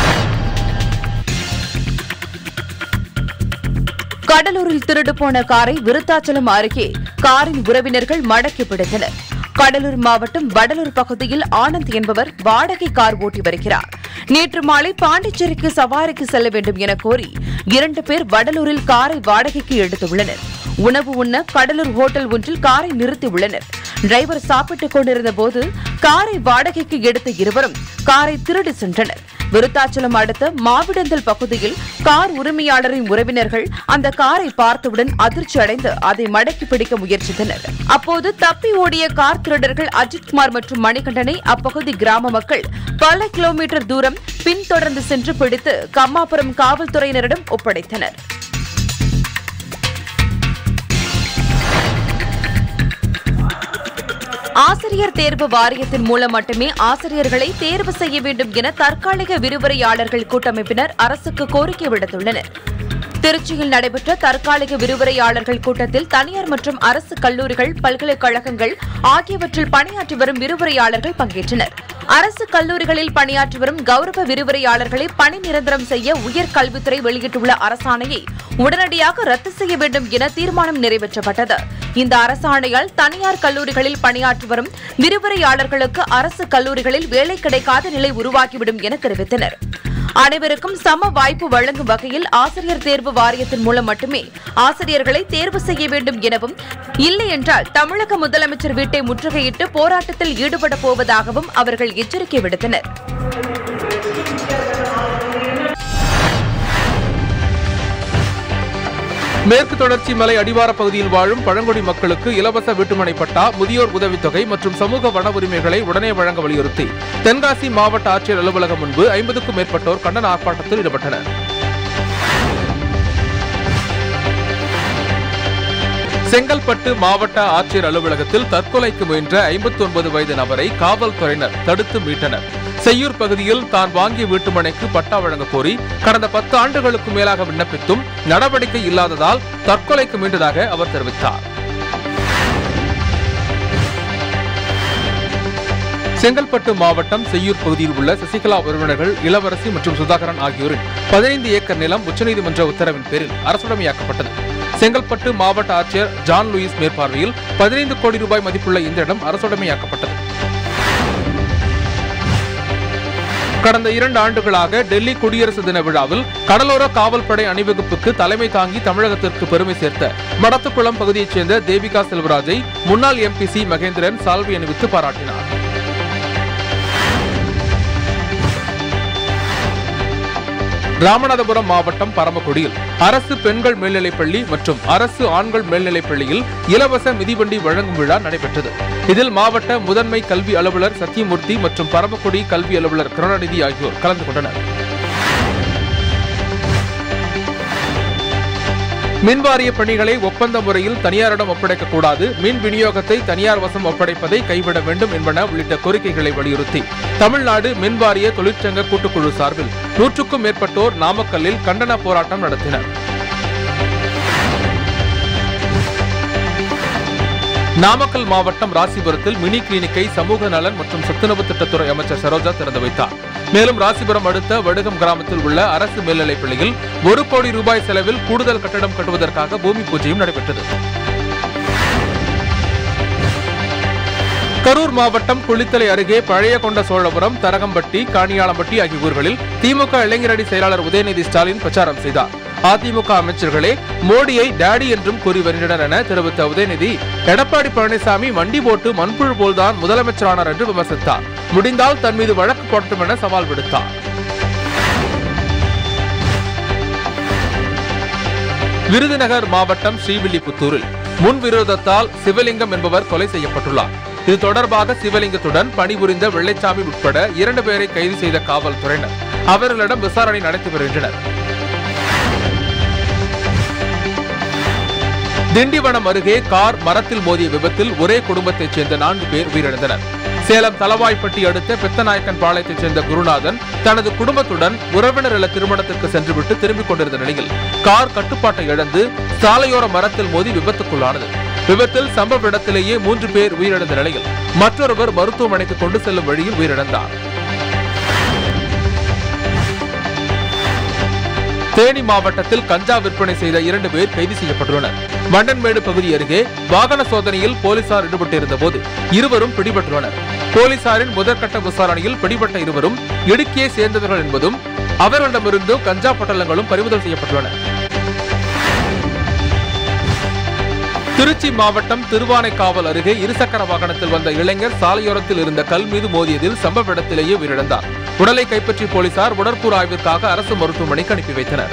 கடலூரில் திருடு போன காரை விருத்தாச்சலம் அருகே காரின் உறவினர்கள் மடக்கி பிடித்தனர். கடலூர் மாவட்டம் வடலூர் பகுதியில் ஆனந்த் என்பவர் வாடகை கார் ஓட்டி வருகிறார். நேற்று மாலை பாண்டிச்சேரிக்கு சவாரிக்கு செல்ல வேண்டும் என கோரி இரண்டு பேர் வடலூரில் காரை வாடகைக்கு எடுத்துள்ளனர். உணவு உண்ண கடலூர் ஹோட்டல் ஒன்றில் காரை நிறுத்தியுள்ளனர். டிரைவர் சாப்பிட்டுக் கொண்டிருந்த போது காரை வாடகைக்கு எடுத்த இருவரும் காரை திருடி சென்றனர். விருத்தாச்சலம் அடுத்த மாவிடந்தல் பகுதியில் கார் உரிமையாளரின் உறவினர்கள் அந்த காரை பார்த்தவுடன் அதிர்ச்சி அடைந்து அதை மடக்கி பிடிக்க முயற்சித்தனர். அப்போது தப்பி ஓடிய கார் திருடர்கள் அஜித்குமார் மற்றும் மணிகண்டனை அப்பகுதி கிராம மக்கள் பல கிலோமீட்டர் தூரம் பின்தொடர்ந்து சென்று பிடித்து கம்மாபுரம் காவல்துறையினரிடம் ஒப்படைத்தனர். ஆசிரியர் தேர்வு வாரியத்தின் மூலம் மட்டுமே ஆசிரியர்களை தேர்வு செய்ய வேண்டும் என தற்காலிக விரிவுரையாளர்கள் கூட்டமைப்பினர் அரசுக்கு கோரிக்கை விடுத்துள்ளனர். திருச்சியில் நடைபெற்ற தற்காலிக விரிவுரையாளர்கள் கூட்டத்தில் தனியார் மற்றும் அரசு கல்லூரிகள், பல்கலைக்கழகங்கள் ஆகியவற்றில் பணியாற்றி வரும் விரிவுரையாளர்கள் பங்கேற்றனர். அரசு கல்லூரிகளில் பணியாற்றி வரும் கௌரவ விரிவுரையாளர்களை பணி நிரந்தரம் செய்ய உயர்கல்வித்துறை வெளியிட்டுள்ள அரசாணையை உடனடியாக ரத்து செய்ய வேண்டும் என தீர்மானம் நிறைவேற்றப்பட்டது. இந்த அரசாணையால் தனியார் கல்லூரிகளில் பணியாற்றி வரும் விரிவுரையாளர்களுக்கு அரசு கல்லூரிகளில் வேலை கிடைக்காத நிலை உருவாகிவிடும் என தெரிவித்தனர். அனைவருக்கும் சம வாய்ப்பு வழங்கும் வகையில் ஆசிரியர் தேர்வு வாரியத்தின் மூலம் மட்டுமே ஆசிரியர்களை தேர்வு செய்ய வேண்டும் எனவும், இல்லை என்றால் தமிழக முதலமைச்சர் வீட்டை முற்றுகையிட்டு போராட்டத்தில் ஈடுபட போவதாகவும் அவர்கள் எச்சரிக்கை விடுத்தனர். மேற்கு தொடர்ச்சி மலை அடிவார பகுதியில் வாழும் பழங்குடி மக்களுக்கு இலவச வீட்டுமனை பட்டா, முதியோர் உதவித்தொகை மற்றும் சமூக வன உரிமைகளை உடனே வழங்க வலியுறுத்தி தென்காசி மாவட்ட ஆட்சியர் அலுவலகம் முன்பு ஐம்பதுக்கும் மேற்பட்டோர் கண்டன ஆர்ப்பாட்டத்தில் ஈடுபட்டனர். செங்கல்பட்டு மாவட்ட ஆட்சியர் அலுவலகத்தில் தற்கொலைக்கு முயன்ற ஐம்பத்தி ஒன்பது வயது நபரை காவல்துறையினர் தடுத்து மீட்டனர். செய்யூர் பகுதியில் தான் வாங்கிய வீட்டுமனைக்கு பட்டா வழங்க கோரி கடந்த பத்து ஆண்டுகளுக்கு மேலாக விண்ணப்பித்தும் நடவடிக்கை இல்லாததால் தற்கொலைக்கு முயன்றதாக அவர் தெரிவித்தார். செங்கல்பட்டு மாவட்டம் செய்யூர் பகுதியில் உள்ள சசிகலா உறவினர்கள் இளவரசி மற்றும் சுதாகரன் ஆகியோரின் பதினைந்து ஏக்கர் நிலம் உச்சநீதிமன்ற உத்தரவின் பேரில் அரசுடைமையாக்கப்பட்டது. செங்கல்பட்டு மாவட்ட ஆட்சியர் ஜான் லூயிஸ் மேற்பார்வையில் பதினைந்து கோடி ரூபாய் மதிப்புள்ள இந்த இடம் அரசுடைமையாக்கப்பட்டது. கடந்த இரண்டு ஆண்டுகளாக டெல்லி குடியரசு தின விழாவில் கடலோர காவல்படை அணிவகுப்புக்கு தலைமை தாங்கி தமிழகத்திற்கு பெருமை சேர்த்த மடத்துக்குளம் பகுதியைச் சேர்ந்த தேவிகா செல்வராஜை முன்னாள் எம்பிசி மகேந்திரன் சால்வை அணிவித்து பாராட்டினார். ராமநாதபுரம் மாவட்டம் பரமக்குடியில் அரசு பெண்கள் மேல்நிலைப்பள்ளி மற்றும் அரசு ஆண்கள் மேல்நிலைப்பள்ளியில் இலவச மிதிவண்டி வழங்கும் விழா நடைபெற்றது. இதில் மாவட்ட முதன்மை கல்வி அலுவலர் சத்தியமூர்த்தி மற்றும் பரமக்குடி கல்வி அலுவலர் கருணாநிதி ஆகியோர் கலந்து கொண்டனர். மின்வாரிய பணிகளை ஒப்பந்த முறையில் தனியாரிடம் ஒப்படைக்கக்கூடாது, மின் விநியோகத்தை தனியார் வசம் ஒப்படைப்பதை கைவிட வேண்டும் என்பன உள்ளிட்ட கோரிக்கைகளை வலியுறுத்தி தமிழ்நாடு மின்வாரிய தொழிற்சங்க கூட்டுக்குழு சார்பில் நூற்றுக்கும் மேற்பட்டோர் நாமக்கல்லில் கண்டன போராட்டம் நடத்தினர். நாமக்கல் மாவட்டம் ராசிபுரத்தில் மினி கிளினிக்கை சமூக நலன் மற்றும் சத்துணவு திட்டத்துறை அமைச்சர் சரோஜா திறந்து வைத்தார். மேலும் ராசிபுரம் அடுத்த வடுகம் கிராமத்தில் உள்ள அரசு மேல்நிலைப் பள்ளியில் ஒரு கோடி ரூபாய் செலவில் கூடுதல் கட்டடம் கட்டுவதற்காக பூமி பூஜையும் நடைபெற்றது. கரூர் மாவட்டம் குளித்தலை அருகே பழைய கொண்ட சோழபுரம், தரகம்பட்டி, காணியாளம்பட்டி ஆகிய ஊர்களில் திமுக இளைஞரணி செயலாளர் உதயநிதி ஸ்டாலின் பிரச்சாரம் செய்தார். அதிமுக அமைச்சர்களே மோடியை டாடி என்றும் கூறி வருகின்றனர் என தெரிவித்த உதயநிதி, எடப்பாடி பழனிசாமி வண்டி போட்டு மண்புழு போல்தான் முதலமைச்சரானார் என்று விமர்சித்தார். முடிந்தால் தன் மீது வழக்கு போட்டும் என சவால் விடுத்தார். விருதுநகர் மாவட்டம் ஸ்ரீவில்லிபுத்தூரில் முன்விரோதத்தால் சிவலிங்கம் என்பவர் கொலை செய்யப்பட்டுள்ளார். இது தொடர்பாக சிவலிங்கத்துடன் பணிபுரிந்த வெள்ளைச்சாமி உட்பட இரண்டு பேரை கைது செய்த காவல்துறையினர் அவர்களிடம் விசாரணை நடத்தி வருகின்றனர். திண்டிவனம் அருகே கார் மரத்தில் மோதிய விபத்தில் ஒரே குடும்பத்தைச் சேர்ந்த நான்கு பேர் உயிரிழந்தனர். சேலம் தலவாய்ப்பட்டி அடுத்த பெத்தநாயக்கன் பாளையத்தைச் சேர்ந்த குருநாதன் தனது குடும்பத்துடன் உறவினர் இல்ல திருமணத்திற்கு சென்றுவிட்டு திரும்பிக் கொண்டிருந்த நிலையில் கார் கட்டுப்பாட்டை இழந்து சாலையோர மரத்தில் மோதி விபத்துக்குள்ளானது. விபத்தில் சம்பவ இடத்திலேயே மூன்று பேர் உயிரிழந்த நிலையில் மற்றொருவர் மருத்துவமனைக்கு கொண்டு செல்லும் வழியில் உயிரிழந்தார். தேனி மாவட்டத்தில் கஞ்சா விற்பனை செய்த இரண்டு பேர் கைது செய்யப்பட்டுள்ளனர். மண்டன்மேடு பகுதி அருகே வாகன சோதனையில் போலீசார் ஈடுபட்டிருந்த போது இருவரும் பிடிபட்டுள்ளனர். போலீசாரின் முதற்கட்ட விசாரணையில் பிடிபட்ட இருவரும் இடுக்கியை சேர்ந்தவர்கள் என்பதும் அவர்களிடமிருந்து கஞ்சா பொட்டலங்களும் பறிமுதல் செய்யப்பட்டுள்ளன. திருச்சி மாவட்டம் திருவானைக்காவல் அருகே இருசக்கர வாகனத்தில் வந்த இளைஞர் சாலையோரத்தில் இருந்த கல் மீது மோதியதில் சம்பவ இடத்திலேயே உயிரிழந்தார். உடலை கைப்பற்றிய போலீசார் உடற்கூறு ஆய்விற்காக அரசு மருத்துவமனைக்கு அனுப்பி வைத்தனர்.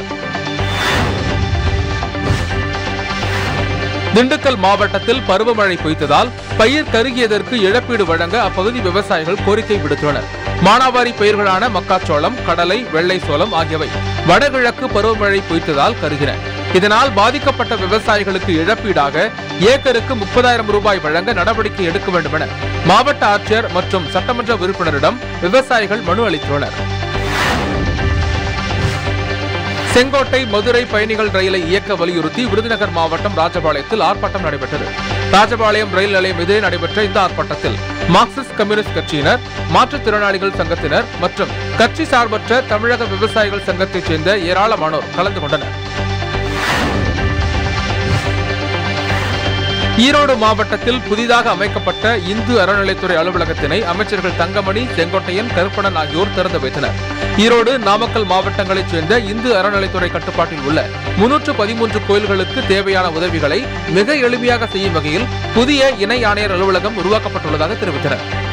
திண்டுக்கல் மாவட்டத்தில் பருவமழை பொய்த்ததால் பயிர் கருகியதற்கு இழப்பீடு வழங்க அப்பகுதி விவசாயிகள் கோரிக்கை விடுத்துள்ளனர். மானாவாரி பயிர்களான மக்காச்சோளம், கடலை, வெள்ளை சோளம் ஆகியவை வடகிழக்கு பருவமழை பொய்த்ததால் கருகின. இதனால் பாதிக்கப்பட்ட விவசாயிகளுக்கு இழப்பீடாக ஏக்கருக்கு முப்பதாயிரம் ரூபாய் வழங்க நடவடிக்கை எடுக்க வேண்டும் என மாவட்ட ஆட்சியர் மற்றும் சட்டமன்ற உறுப்பினரிடம் விவசாயிகள் மனு அளித்துள்ளனர். செங்கோட்டை மதுரை பயணிகள் ரயிலை இயக்க வலியுறுத்தி விருதுநகர் மாவட்டம் ராஜபாளையத்தில் ஆர்ப்பாட்டம் நடைபெற்றது. ராஜபாளையம் ரயில் நிலையம் எதிரே நடைபெற்ற இந்த ஆர்ப்பாட்டத்தில் மார்க்சிஸ்ட் கம்யூனிஸ்ட் கட்சியினர், மாற்றுத்திறனாளிகள் சங்கத்தினர் மற்றும் கட்சி சார்பற்ற தமிழக விவசாயிகள் சங்கத்தைச் சேர்ந்த ஏராளமானோர் கலந்து கொண்டனர். ஈரோடு மாவட்டத்தில் புதிதாக அமைக்கப்பட்ட இந்து அறநிலைத்துறை அலுவலகத்தினை அமைச்சர்கள் தங்கமணி, செங்கோட்டையன், கருப்பணன் ஆகியோர் திறந்து வைத்தனர். ஈரோடு, நாமக்கல் மாவட்டங்களைச் சேர்ந்த இந்து அறநிலைத்துறை கட்டுப்பாட்டில் உள்ள முன்னூற்று பதிமூன்று கோயில்களுக்கு தேவையான உதவிகளை மிக எளிமையாக செய்யும் வகையில் புதிய இணை ஆணையர் அலுவலகம் உருவாக்கப்பட்டுள்ளதாக தெரிவித்தனர்.